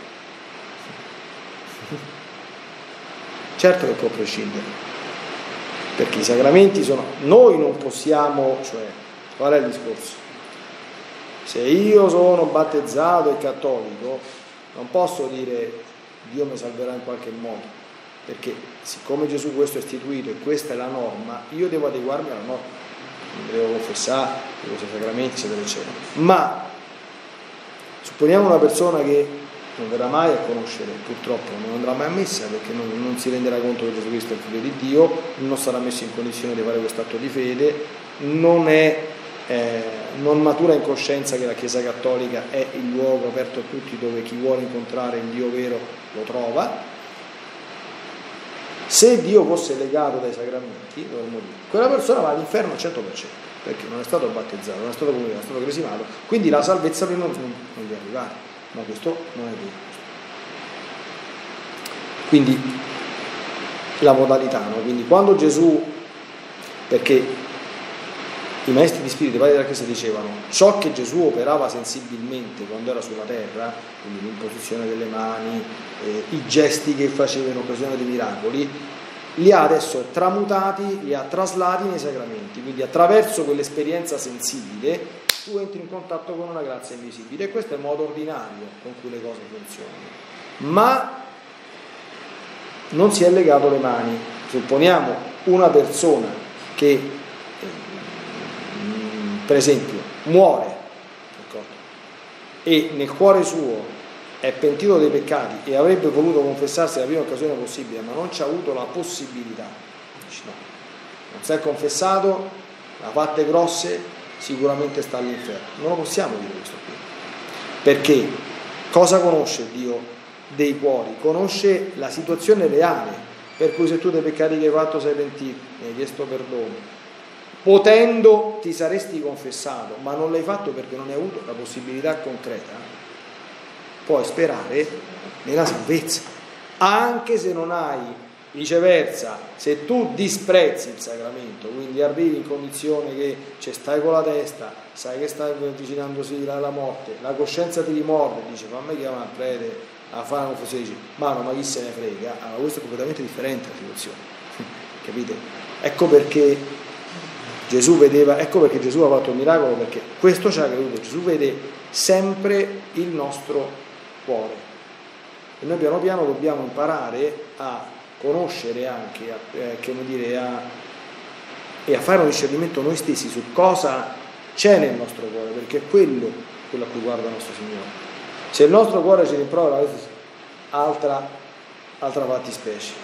Certo che può prescindere, perché i sacramenti sono... Noi non possiamo, cioè, qual è il discorso? Se io sono battezzato e cattolico, non posso dire Dio mi salverà in qualche modo, perché siccome Gesù questo è istituito e questa è la norma, io devo adeguarmi alla norma, mi devo confessare, devo usare i sacramenti, eccetera, eccetera. Ma supponiamo una persona che non verrà mai a conoscere, purtroppo non andrà mai a messa, perché non si renderà conto che Gesù Cristo è il Figlio di Dio, non sarà messo in condizione di fare questo atto di fede, non matura in coscienza che la Chiesa Cattolica è il luogo aperto a tutti dove chi vuole incontrare il Dio vero lo trova. Se Dio fosse legato dai sacramenti, dovremmo dire, quella persona va all'inferno al 100%, perché non è stato battezzato, non è stato comunicato, non è stato cresimato, quindi la salvezza per non gli è arrivata. Ma questo non è vero. Quindi la modalità, no? Quindi quando Gesù, perché i maestri di spirito, i padri della Chiesa dicevano ciò che Gesù operava sensibilmente quando era sulla terra, quindi l'imposizione delle mani, i gesti che faceva in occasione dei miracoli, li ha adesso tramutati, li ha traslati nei sacramenti, quindi attraverso quell'esperienza sensibile tu entri in contatto con una grazia invisibile, e questo è il modo ordinario con cui le cose funzionano. Ma non si è legato le mani. Supponiamo una persona che per esempio muore, d'accordo? E nel cuore suo è pentito dei peccati e avrebbe voluto confessarsi alla prima occasione possibile, ma non ci ha avuto la possibilità, dice no, non si è confessato, ha fatte grosse, sicuramente sta all'inferno. Non lo possiamo dire questo qui, perché cosa conosce Dio dei cuori? Conosce la situazione reale, per cui se tu dei peccati che hai fatto sei pentito, mi hai chiesto perdono, potendo ti saresti confessato, ma non l'hai fatto perché non hai avuto la possibilità concreta, puoi sperare nella salvezza, anche se non hai. Viceversa, se tu disprezzi il sacramento, quindi arrivi in condizione che stai con la testa, sai che stai avvicinandosi alla morte, la coscienza ti rimorde, dice fammi chiamare il prete a fare una confessione, dici ma chi se ne frega, allora questo è completamente differente la situazione, capite? Ecco perché Gesù ha fatto il miracolo, perché questo ci ha creduto. Gesù vede sempre il nostro cuore e noi piano piano dobbiamo imparare a conoscere anche, e a fare un discernimento noi stessi su cosa c'è nel nostro cuore, perché è quello a cui guarda il nostro Signore. Se il nostro cuore ci rimprovera, altra fattispecie.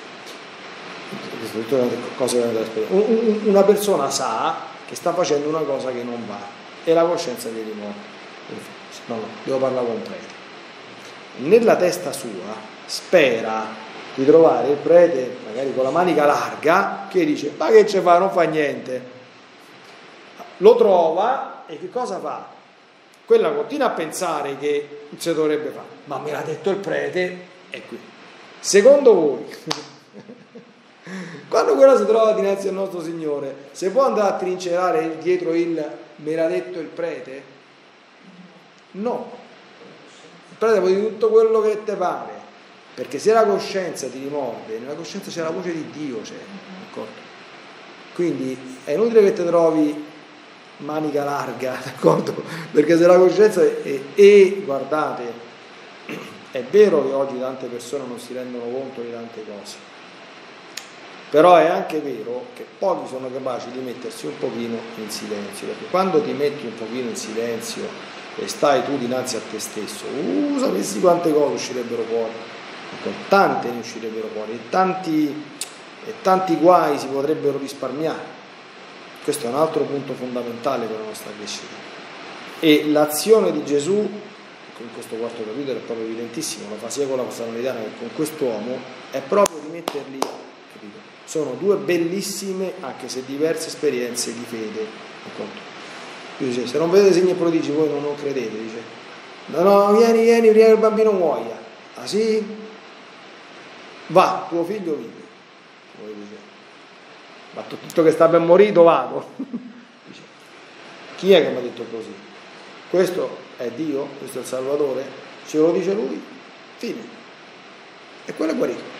Una persona sa che sta facendo una cosa che non va e la coscienza gli rimorde. No, devo parlare con il prete. Nella testa sua spera di trovare il prete magari con la manica larga che dice ma che ci fa, non fa niente, lo trova e che cosa fa? Quella continua a pensare che si dovrebbe fare, ma me l'ha detto il prete, è qui. Secondo voi quando quella si trova dinanzi al nostro Signore, se può andare a trincerare dietro il me l'ha detto il prete? No, il prete può dire tutto quello che te pare, perché se la coscienza ti rimorde, nella coscienza c'è la voce di Dio, d'accordo? Quindi è inutile che ti trovi manica larga, d'accordo? Perché se la coscienza guardate, è vero che oggi tante persone non si rendono conto di tante cose, Però è anche vero che pochi sono capaci di mettersi un pochino in silenzio, perché quando ti metti un pochino in silenzio e stai tu dinanzi a te stesso, sapessi quante cose uscirebbero fuori, tante ne uscirebbero fuori e tanti guai si potrebbero risparmiare. Questo è un altro punto fondamentale per la nostra crescita. E l'azione di Gesù, in questo quarto capitolo è proprio evidentissimo, lo fa sia con la Samaritana che con quest'uomo, è proprio di metterli, capito? Sono due bellissime, anche se diverse, esperienze di fede. Dice, se non vedete segni e prodigi voi non credete, dice. No, vieni prima che il bambino muoia. Ah sì? Va, tuo figlio vive. Poi dice, ma tutto che sta ben morito vado. Dice, chi è che mi ha detto così? Questo è Dio, questo è il Salvatore, ce lo dice lui, fine. E quello è guarito.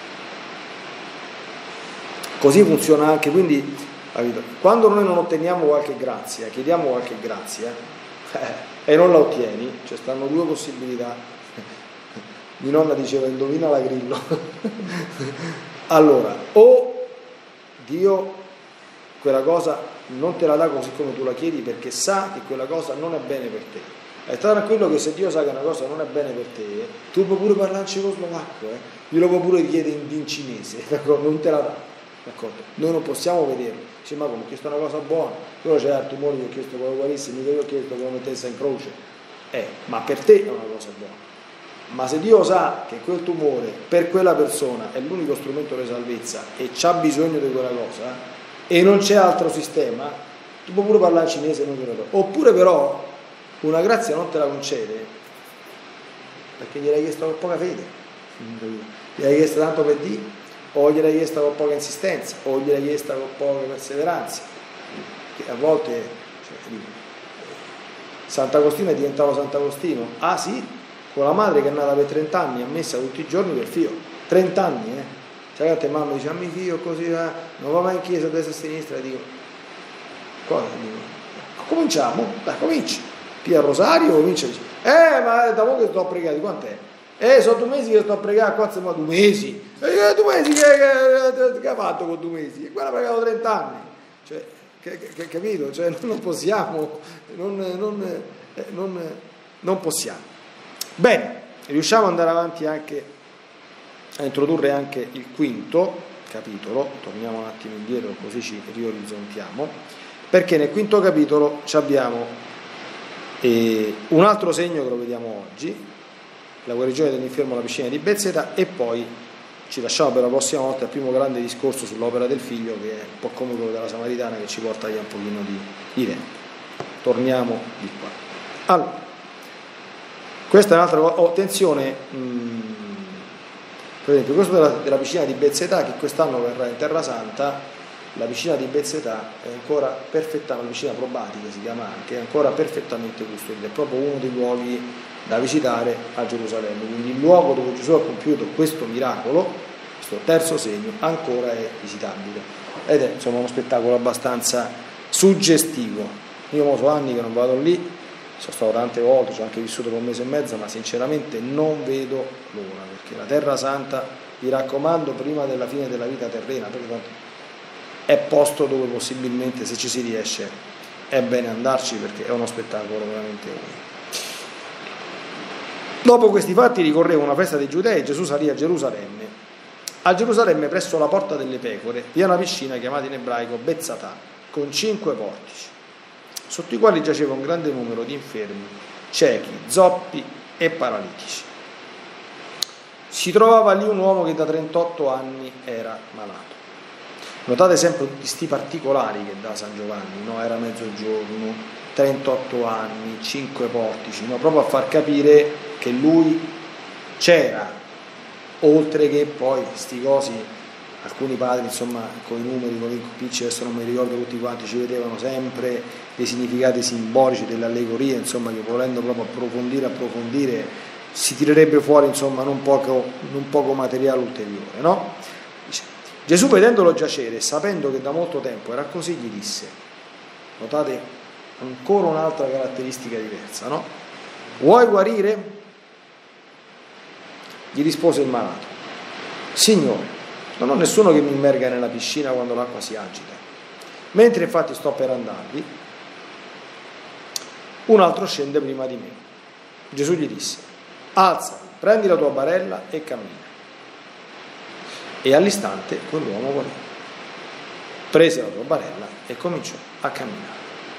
Così funziona anche, quindi quando noi non otteniamo qualche grazia, chiediamo qualche grazia e non la ottieni, ci stanno due possibilità. Mia nonna diceva indovina la grillo. Allora, o Dio quella cosa non te la dà così come tu la chiedi perché sa che quella cosa non è bene per te. E sta tranquillo che se Dio sa che una cosa non è bene per te, tu puoi pure parlarci con slovacco, glielo puoi pure chiedere in cinese, non te la dà. D'accordo? Noi non possiamo vederlo, dice ma come ho chiesto una cosa buona, io c'era il tumore che ho chiesto che lo guarissi, mica io ho chiesto che lo mettesse in croce, ma per te è una cosa buona, ma se Dio sa che quel tumore per quella persona è l'unico strumento di salvezza e c'ha bisogno di quella cosa e non c'è altro sistema, tu puoi pure parlare in cinese e non te lo do. Oppure però una grazia non te la concede perché gliel'hai chiesto con poca fede, gliel'hai chiesto tanto per dire, o gliel'hai chiesta con poca insistenza, o gliel'hai chiesta con poca perseveranza, che a volte Sant'Agostino è diventato Sant'Agostino, ah sì, con la madre che è nata per 30 anni, ha messa tutti i giorni per figlio, 30 anni, sai quante mamme dice, a mio figlio così, non va mai in chiesa a destra e a sinistra, e dico, cosa? Dico, cominciamo, dai, cominci, pia il rosario, comincia, dice, ma da poco che sto a pregare, di quant'è? Sono 2 mesi che sto a pregare, qua siamo 2 mesi. 2 mesi che ha fatto con 2 mesi? E quello ha pregato 30 anni. Cioè, capito? Cioè, non possiamo, non possiamo. Bene, riusciamo ad andare avanti anche a introdurre anche il quinto capitolo. Torniamo un attimo indietro così ci riorizzontiamo. Perché nel quinto capitolo abbiamo un altro segno che lo vediamo oggi, la guarigione dell'infermo alla piscina di Betseda, e poi ci lasciamo per la prossima volta il primo grande discorso sull'opera del figlio, che è un po' come quello della Samaritana, che ci porta via un pochino di tempo. Torniamo di qua. Allora, questa è un'altra cosa, attenzione, per esempio questo della piscina di Betseda, che quest'anno verrà in Terra Santa, la piscina di Betseda è ancora perfettamente, la piscina probatica si chiama anche, è ancora perfettamente custodita, è proprio uno dei luoghi da visitare a Gerusalemme, quindi il luogo dove Gesù ha compiuto questo miracolo, questo terzo segno, ancora è visitabile ed è insomma uno spettacolo abbastanza suggestivo. Io so anni che non vado lì, sono stato tante volte, ci ho anche vissuto per 1 mese e mezzo, ma sinceramente non vedo l'ora, perché la Terra Santa, vi raccomando, prima della fine della vita terrena, perché è posto dove possibilmente, se ci si riesce, è bene andarci, perché è uno spettacolo veramente unico. Dopo questi fatti ricorreva una festa dei Giudei e Gesù salì a Gerusalemme. A Gerusalemme, presso la porta delle pecore, vi è una piscina chiamata in ebraico Bezzatà, con 5 portici, sotto i quali giaceva un grande numero di infermi, ciechi, zoppi e paralitici. Si trovava lì un uomo che da 38 anni era malato. Notate sempre tutti questi particolari che dà San Giovanni, no? Era mezzogiorno, 38 anni, 5 portici, no? Proprio a far capire che lui c'era, oltre che poi sti cosi, alcuni padri insomma con i numeri, con i picci, adesso non mi ricordo tutti quanti, ci vedevano sempre dei significati simbolici, delle allegorie, insomma, che volendo proprio approfondire si tirerebbe fuori insomma non poco materiale ulteriore, no? Dice, Gesù vedendolo giacere, sapendo che da molto tempo era così, gli disse, notate ancora un'altra caratteristica diversa, no? Vuoi guarire? Gli rispose il malato, Signore, non ho nessuno che mi immerga nella piscina quando l'acqua si agita. Mentre infatti sto per andarvi, un altro scende prima di me. Gesù gli disse: alzati, prendi la tua barella e cammina. E all'istante quell'uomo guarì, prese la tua barella e cominciò a camminare.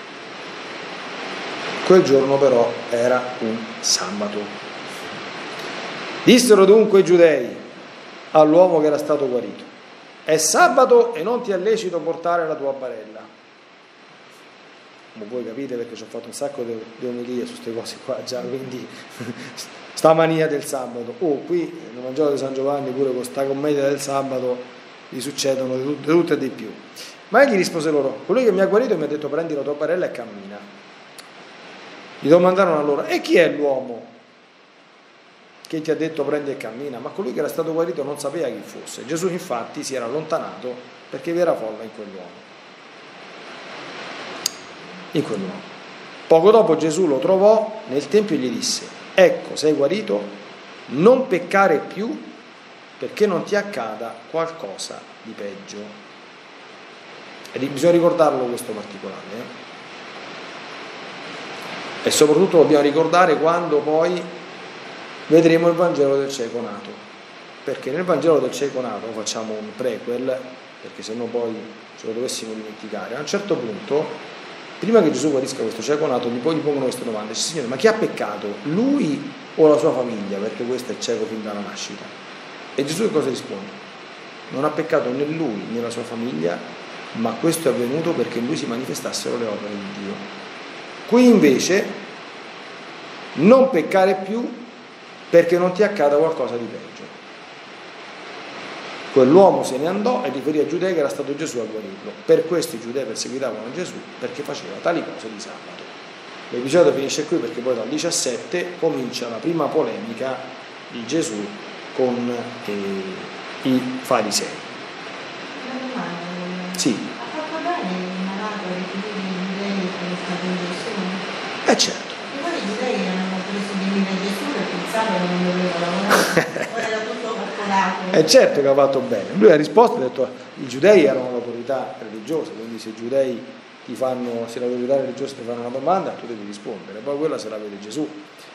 Quel giorno però era un sabato. Dissero dunque i giudei all'uomo che era stato guarito: è sabato e non ti è lecito portare la tua barella. Ma voi capite, perché ci ho fatto un sacco di omelie su queste cose qua già, quindi sta mania del sabato. Qui nel Vangelo di San Giovanni, pure con sta commedia del sabato, gli succedono di tutto e di più. Ma egli rispose loro: colui che mi ha guarito mi ha detto prendi la tua barella e cammina. Gli domandarono allora: e chi è l'uomo che ti ha detto prendi e cammina? Ma colui che era stato guarito non sapeva chi fosse. Gesù infatti si era allontanato perché vi era folla in quell'uomo. Poco dopo Gesù lo trovò nel tempio e gli disse: ecco, sei guarito, non peccare più perché non ti accada qualcosa di peggio. E bisogna ricordarlo questo particolare, E soprattutto dobbiamo ricordare quando poi vedremo il Vangelo del cieco nato, perché nel Vangelo del cieco nato facciamo un prequel, perché sennò poi ce lo dovessimo dimenticare. A un certo punto, prima che Gesù guarisca questo cieco nato, poi gli pongono queste domande: Signore, ma chi ha peccato, lui o la sua famiglia, perché questo è cieco fin dalla nascita? E Gesù che cosa risponde? Non ha peccato né lui né la sua famiglia, ma questo è avvenuto perché in lui si manifestassero le opere di Dio. Qui invece non peccare più perché non ti accada qualcosa di peggio. Quell'uomo se ne andò e riferì ai giudei che era stato Gesù a guarirlo. Per questo i giudei perseguitavano Gesù, perché faceva tali cose di sabato. L'episodio finisce qui, perché poi dal 17 comincia la prima polemica di Gesù con i farisei. Sì. Ha fatto bene il malato a riferire ai giudei che è stato in Gesù? Certo. E poi i giudei erano presi di dire Gesù perché il sabato non doveva lavorare, poi era tutto calcolato. È certo che ha fatto bene. Lui ha risposto e ha detto: i giudei erano l'autorità religiosa, quindi se i giudei se l'autorità religiosa ti fanno una domanda, tu devi rispondere, poi quella se la vede Gesù.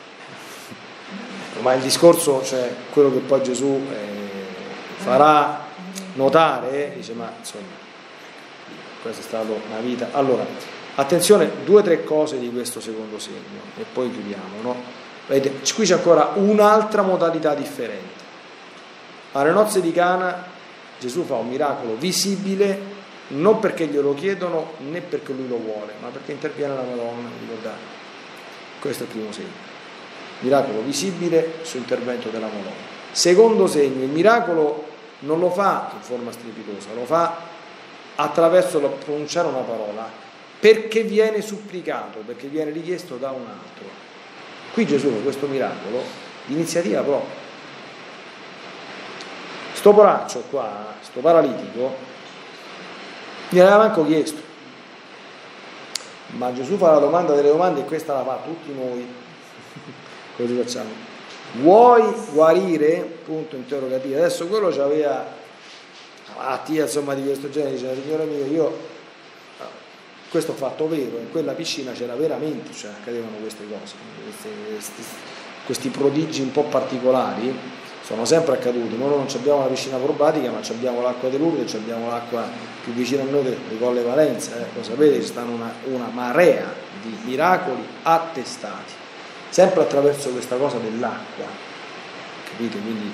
Ma il discorso, cioè quello che poi Gesù farà notare, dice: ma insomma, questa è stata una vita. Allora, attenzione, 2 o 3 cose di questo secondo segno e poi chiudiamo, no? Vedete, qui c'è ancora un'altra modalità differente. Alle nozze di Cana Gesù fa un miracolo visibile, non perché glielo chiedono né perché lui lo vuole, ma perché interviene la Madonna, ricordate? Questo è il primo segno. Miracolo visibile su intervento della Madonna. Secondo segno, il miracolo non lo fa in forma strepitosa, lo fa attraverso il pronunciare una parola, perché viene supplicato, perché viene richiesto da un altro. Qui Gesù con questo miracolo, l'iniziativa propria. Sto poraccio qua, sto paralitico, gliene aveva manco chiesto. Ma Gesù fa la domanda delle domande e questa la fa tutti noi. Cosa facciamo? Vuoi guarire? Punto interrogativo. Adesso quello c'aveva una malattia, insomma, di questo genere, diceva: Signore mio, io questo fatto vero, in quella piscina c'era veramente, cioè accadevano queste cose, questi prodigi un po' particolari sono sempre accaduti. Noi non abbiamo la piscina acrobatica, ma abbiamo l'acqua di Lourdes, abbiamo l'acqua più vicina a noi di Colle Valenza, lo sapete, ci stanno una marea di miracoli attestati, sempre attraverso questa cosa dell'acqua, capite? Quindi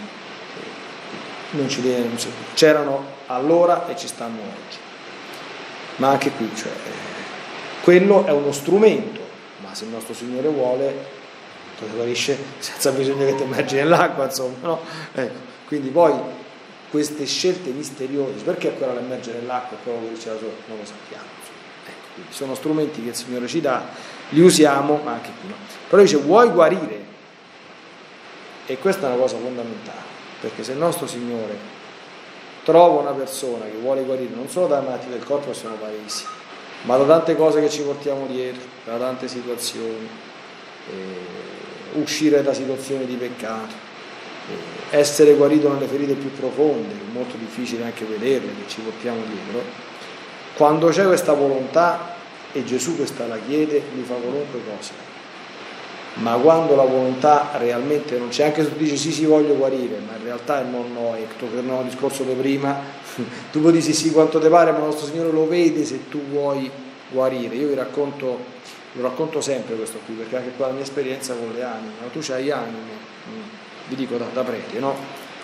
c'erano allora e ci stanno oggi. Ma anche qui, cioè, quello è uno strumento, ma se il nostro Signore vuole, lo guarisce senza bisogno che ti immergi nell'acqua, insomma, no? Quindi poi queste scelte misteriose, perché quella l'immergere nell'acqua e quello che dice la sua, non lo sappiamo. Quindi sono strumenti che il Signore ci dà, li usiamo, ma anche qui no. Però dice: vuoi guarire? E questa è una cosa fondamentale, perché se il nostro Signore trova una persona che vuole guarire non solo dalle malattie del corpo, che sono paesi, ma da tante cose che ci portiamo dietro, da tante situazioni, uscire da situazioni di peccato, essere guarito nelle ferite più profonde, che è molto difficile anche vederle, che ci portiamo dietro. Quando c'è questa volontà e Gesù questa la chiede, mi fa qualunque cosa. Ma quando la volontà realmente non c'è, anche se tu dici sì voglio guarire, ma in realtà il no è, torniamo al discorso di prima, tu puoi dire sì quanto te pare, ma il nostro Signore lo vede se tu vuoi guarire. Io lo racconto sempre questo qui, perché anche qua la mia esperienza con le anime, no? Tu c'hai anime, vi dico da prete, no?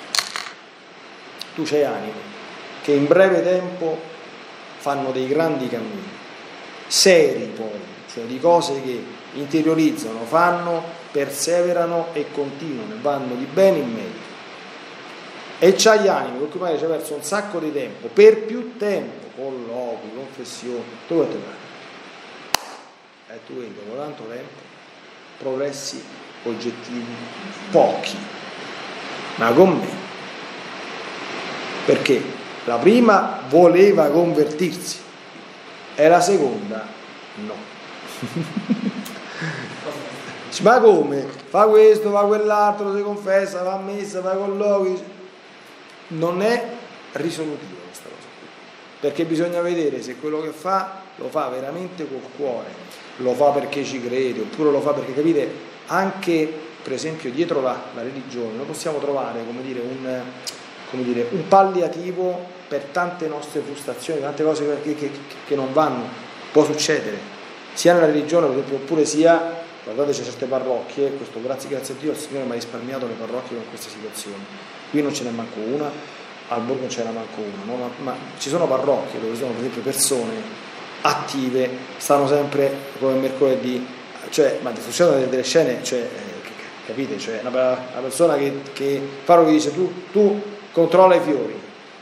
Tu c'hai anime che in breve tempo fanno dei grandi cammini, seri poi, cioè di cose che interiorizzano, fanno, perseverano e continuano, vanno di bene in meglio. E c'hai anime con cui magari ci hai perso un sacco di tempo, per più tempo, colloqui, confessioni, tu che te pare. E tu vedi dopo tanto tempo progressi oggettivi pochi, ma con me. Perché la prima voleva convertirsi e la seconda no. Ma come? Fa questo, fa quell'altro, si confessa, va a messa, va con colloqui. Non è risolutivo questa cosa qui, perché bisogna vedere se quello che fa lo fa veramente col cuore, lo fa perché ci crede, oppure lo fa perché, capite, anche per esempio dietro la religione noi possiamo trovare un palliativo per tante nostre frustrazioni, tante cose che non vanno. Può succedere sia nella religione, per esempio, oppure sia, guardate, c'è certe parrocchie, questo grazie a Dio il Signore mi ha risparmiato le parrocchie con queste situazioni. Qui non ce n'è manco una, al Borgo non ce n'è manco una, no? ma ci sono parrocchie dove sono per esempio persone attive, stanno sempre come mercoledì, cioè, ma succedono delle scene, cioè, capite? Cioè, una persona che parroco dice tu controlla i fiori,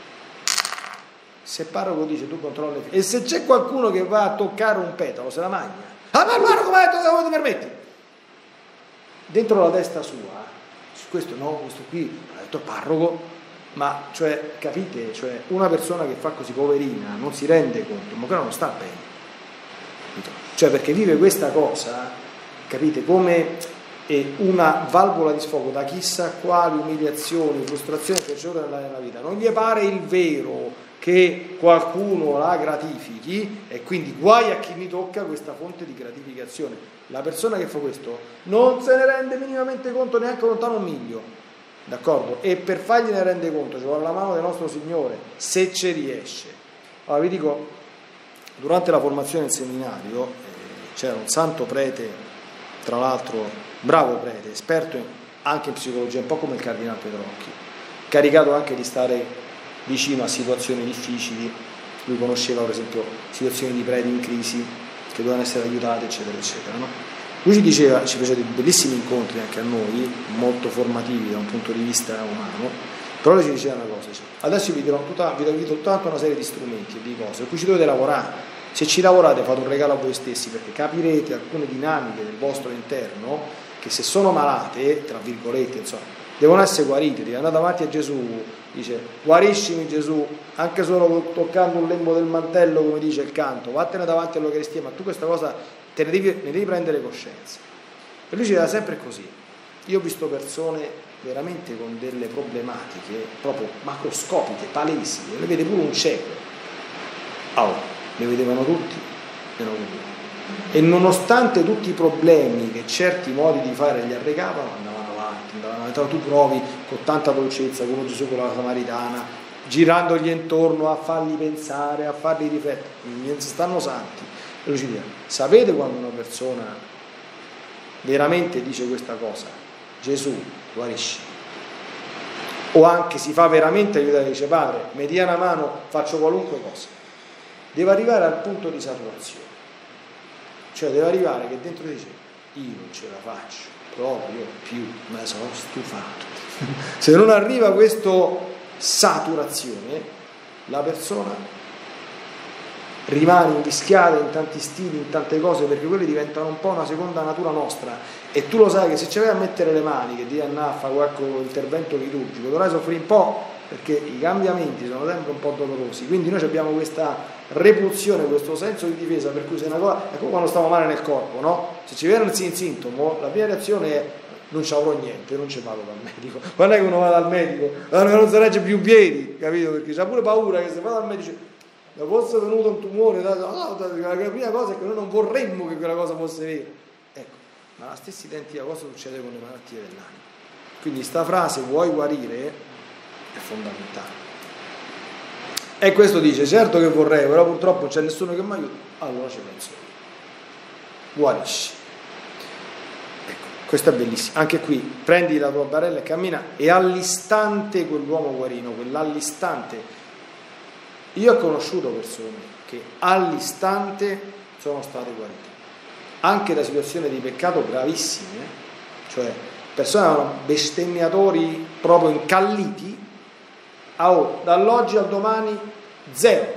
se parroco dice tu controlla i fiori, e se c'è qualcuno che va a toccare un petalo se la mangia, ma il parroco come ti permetti? Dentro la testa sua, questo no, questo qui ha detto parroco, ma cioè, capite, cioè, una persona che fa così poverina non si rende conto, ma però non sta bene, cioè, perché vive questa cosa, capite, come una valvola di sfogo da chissà quali umiliazioni, frustrazioni che c'è nella vita. Non gli pare il vero che qualcuno la gratifichi, e quindi guai a chi mi tocca questa fonte di gratificazione. La persona che fa questo non se ne rende minimamente conto neanche lontano un miglio, d'accordo? E per fargliene rende conto ci vuole la mano del nostro Signore, se ci riesce. Allora vi dico, durante la formazione in seminario c'era un santo prete, tra l'altro bravo prete, esperto anche in psicologia, un po' come il cardinale Petrocchi, caricato anche di stare vicino a situazioni difficili. Lui conosceva per esempio situazioni di preti in crisi che dovevano essere aiutate, eccetera eccetera, no? Lui ci faceva dei bellissimi incontri anche a noi, molto formativi da un punto di vista umano, però lui ci diceva una cosa, cioè, adesso vi do tutta una serie di strumenti e di cose per cui ci dovete lavorare. Se ci lavorate fate un regalo a voi stessi, perché capirete alcune dinamiche del vostro interno che, se sono malate, tra virgolette, insomma, devono essere guarite. Devi andare davanti a Gesù, dice guariscimi Gesù, anche solo toccando un lembo del mantello, come dice il canto, vattene davanti all'Eucaristia, ma tu questa cosa ne devi prendere coscienza. E lui ci diceva sempre così. Io ho visto persone veramente con delle problematiche proprio macroscopiche, palesi, le vede pure un cieco. Allora, le vedevano tutti e non vedevano. E nonostante tutti i problemi che certi modi di fare gli arrecavano, andavano avanti. Tu provi con tanta dolcezza come Gesù con la Samaritana, girandogli intorno a fargli pensare, a fargli riflettere, stanno santi. E lui ci dice, sapete quando una persona veramente dice questa cosa, Gesù guarisci, o anche si fa veramente aiutare, dice Padre mi dia una mano, faccio qualunque cosa, deve arrivare al punto di saturazione, cioè deve arrivare che dentro dice io non ce la faccio proprio più, me ne sono stufato. Se non arriva questa saturazione, la persona rimane invischiata in tanti stili, in tante cose, perché quelle diventano un po' una seconda natura nostra, e tu lo sai che se ci vai a mettere le mani, che devi andare a fare qualche intervento chirurgico, dovrai soffrire un po', perché i cambiamenti sono sempre un po' dolorosi. Quindi noi abbiamo questa repulsione, questo senso di difesa, per cui se una cosa, ecco quando stiamo male nel corpo, no? Se ci viene il sintomo, la prima reazione è non ci avrò niente, non ci vado dal medico. Quando è che uno va dal medico? Quando non si regge più i piedi, capito? Perché c'ha pure paura che se va dal medico da fosse venuto un tumore, la prima cosa è che noi non vorremmo che quella cosa fosse vera. Ecco, ma la stessa identica cosa succede con le malattie dell'anima. Quindi sta frase vuoi guarire è fondamentale. E questo dice, certo che vorrei, però purtroppo non c'è nessuno che mi aiuta, allora ci penso io. Guarisci. Ecco, questo è bellissimo. Anche qui, prendi la tua barella e cammina, e all'istante quell'uomo guarì, quell'all'istante. Io ho conosciuto persone che all'istante sono state guarite, anche da situazioni di peccato gravissime, cioè persone che erano bestemmiatori proprio incalliti, dall'oggi al domani zero,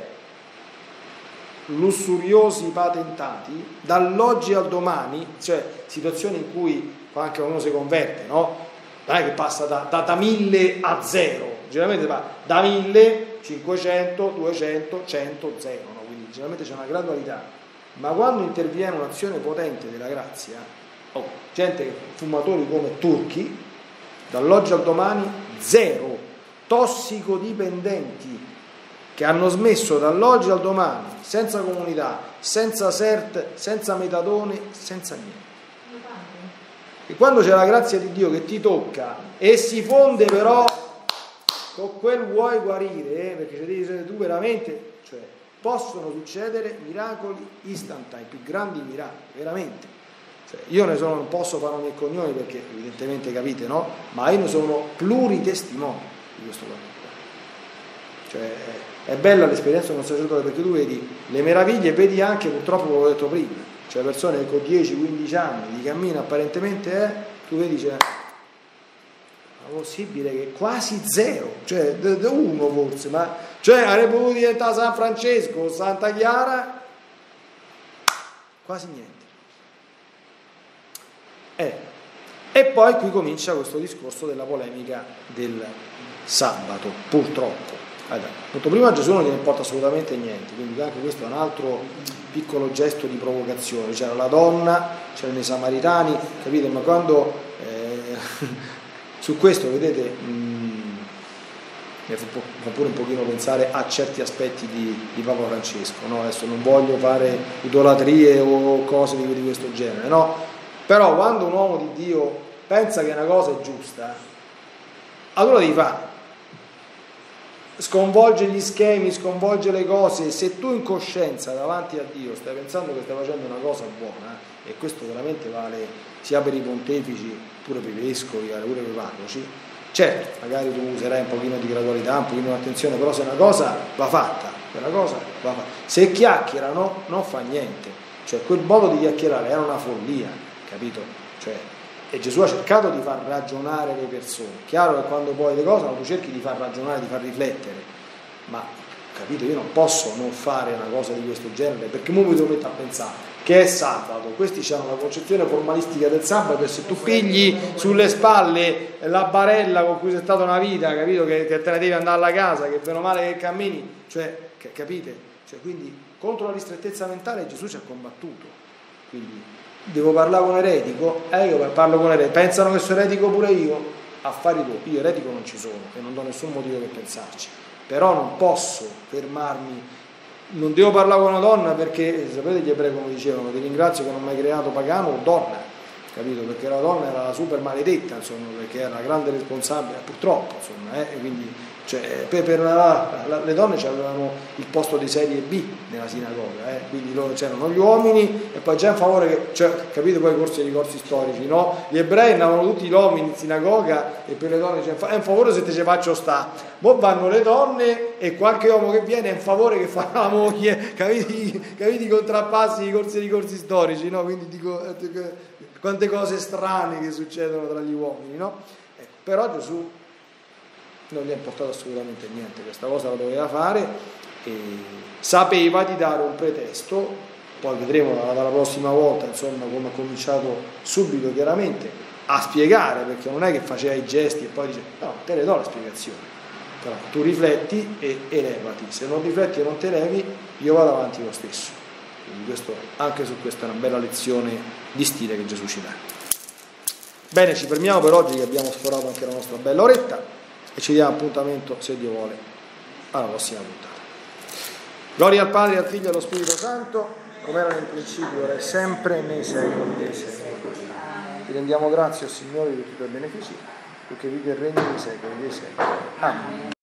lussuriosi patentati, dall'oggi al domani, cioè situazioni in cui anche uno si converte, no? Non è che passa da 1000 a 0, generalmente va da 1000, 500, 200, 100, 0, no? Quindi generalmente c'è una gradualità, ma quando interviene un'azione potente della grazia, gente che fumatori come turchi, dall'oggi al domani zero, tossicodipendenti che hanno smesso dall'oggi al domani, senza comunità, senza CERT, senza metadone, senza niente. E quando c'è la grazia di Dio che ti tocca e si fonde però con quel vuoi guarire, perché se devi essere tu veramente, cioè possono succedere miracoli istantanei, i più grandi miracoli, veramente. Cioè, io non posso fare un cognome perché evidentemente capite, no? Ma io ne sono pluritestimoni di questo fatto. Cioè è bella l'esperienza con un sacerdote, perché tu vedi le meraviglie, vedi anche purtroppo come ho detto prima, cioè persone che con 10-15 anni di cammino apparentemente tu vedi c'è possibile che quasi zero, cioè uno forse, ma cioè avrebbe potuto diventare San Francesco, Santa Chiara, quasi niente. E poi qui comincia questo discorso della polemica del sabato, purtroppo. Molto prima Gesù non gliene importa assolutamente niente, quindi anche questo è un altro piccolo gesto di provocazione. C'era la donna, c'erano i samaritani, capite? Ma quando su questo, vedete, mi fa pure un pochino pensare a certi aspetti di Papa Francesco, no? Adesso non voglio fare idolatrie o cose di questo genere, no? Però quando un uomo di Dio pensa che una cosa è giusta, allora devi fare. Sconvolge gli schemi, sconvolge le cose. Se tu in coscienza davanti a Dio stai pensando che stai facendo una cosa buona, e questo veramente vale sia per i pontefici, pure per i vescovi, pure per i parroci, certo, magari tu userai un pochino di gradualità, un pochino di attenzione, però se una cosa va fatta, quella cosa va fatta. Se chiacchierano non fa niente, cioè quel modo di chiacchierare era una follia, capito? Cioè, e Gesù ha cercato di far ragionare le persone. Chiaro che quando poi le cose tu cerchi di far ragionare, di far riflettere, ma capito, io non posso non fare una cosa di questo genere, perché mi devo mettere a pensare che è sabato. Questi hanno la concezione formalistica del sabato, e se tu pigli sulle spalle la barella con cui sei stata una vita, capito, che te ne devi andare alla casa, che bene o male che cammini, cioè, capite? Cioè, quindi contro la ristrettezza mentale Gesù ci ha combattuto. Quindi devo parlare con un eretico? Io parlo con un eretico. Pensano che sono eretico pure io? Affari tuoi. Io eretico non ci sono e non do nessun motivo per pensarci, però non posso fermarmi, non devo parlare con una donna perché, sapete gli ebrei come dicevano, ti ringrazio che non mi hai creato pagano o donna, capito? Perché la donna era la super maledetta, insomma, perché era la grande responsabile, purtroppo, insomma, e quindi cioè, le donne avevano il posto di serie B nella sinagoga, quindi loro c'erano gli uomini e poi già in favore che, cioè, capite poi i corsi storici, no? Gli ebrei andavano tutti gli uomini in sinagoga e per le donne c'è in favore se te ci faccio sta, poi vanno le donne e qualche uomo che viene è in favore che fa la moglie, capite i contrappassi, i corsi storici, no? Quindi dico quante cose strane che succedono tra gli uomini, no? Però Gesù non gli è importato assolutamente niente, questa cosa la doveva fare e sapeva di dare un pretesto, poi vedremo dalla prossima volta, insomma, come ha cominciato subito chiaramente a spiegare, perché non è che faceva i gesti e poi dice no, te le do le spiegazioni, però tu rifletti e elevati, se non rifletti e non te levi io vado avanti lo stesso. Quindi anche su questa è una bella lezione di stile che Gesù ci dà. Bene, ci fermiamo per oggi, che abbiamo sforato anche la nostra bella oretta e ci diamo appuntamento, se Dio vuole, alla prossima puntata. Gloria al Padre, al Figlio e allo Spirito Santo, come era nel principio, ora e sempre, nei secoli dei secoli. Ti rendiamo grazie, Signore, di tutti i tuoi benefici, perché vivi e regni nei secoli dei secoli. Amen.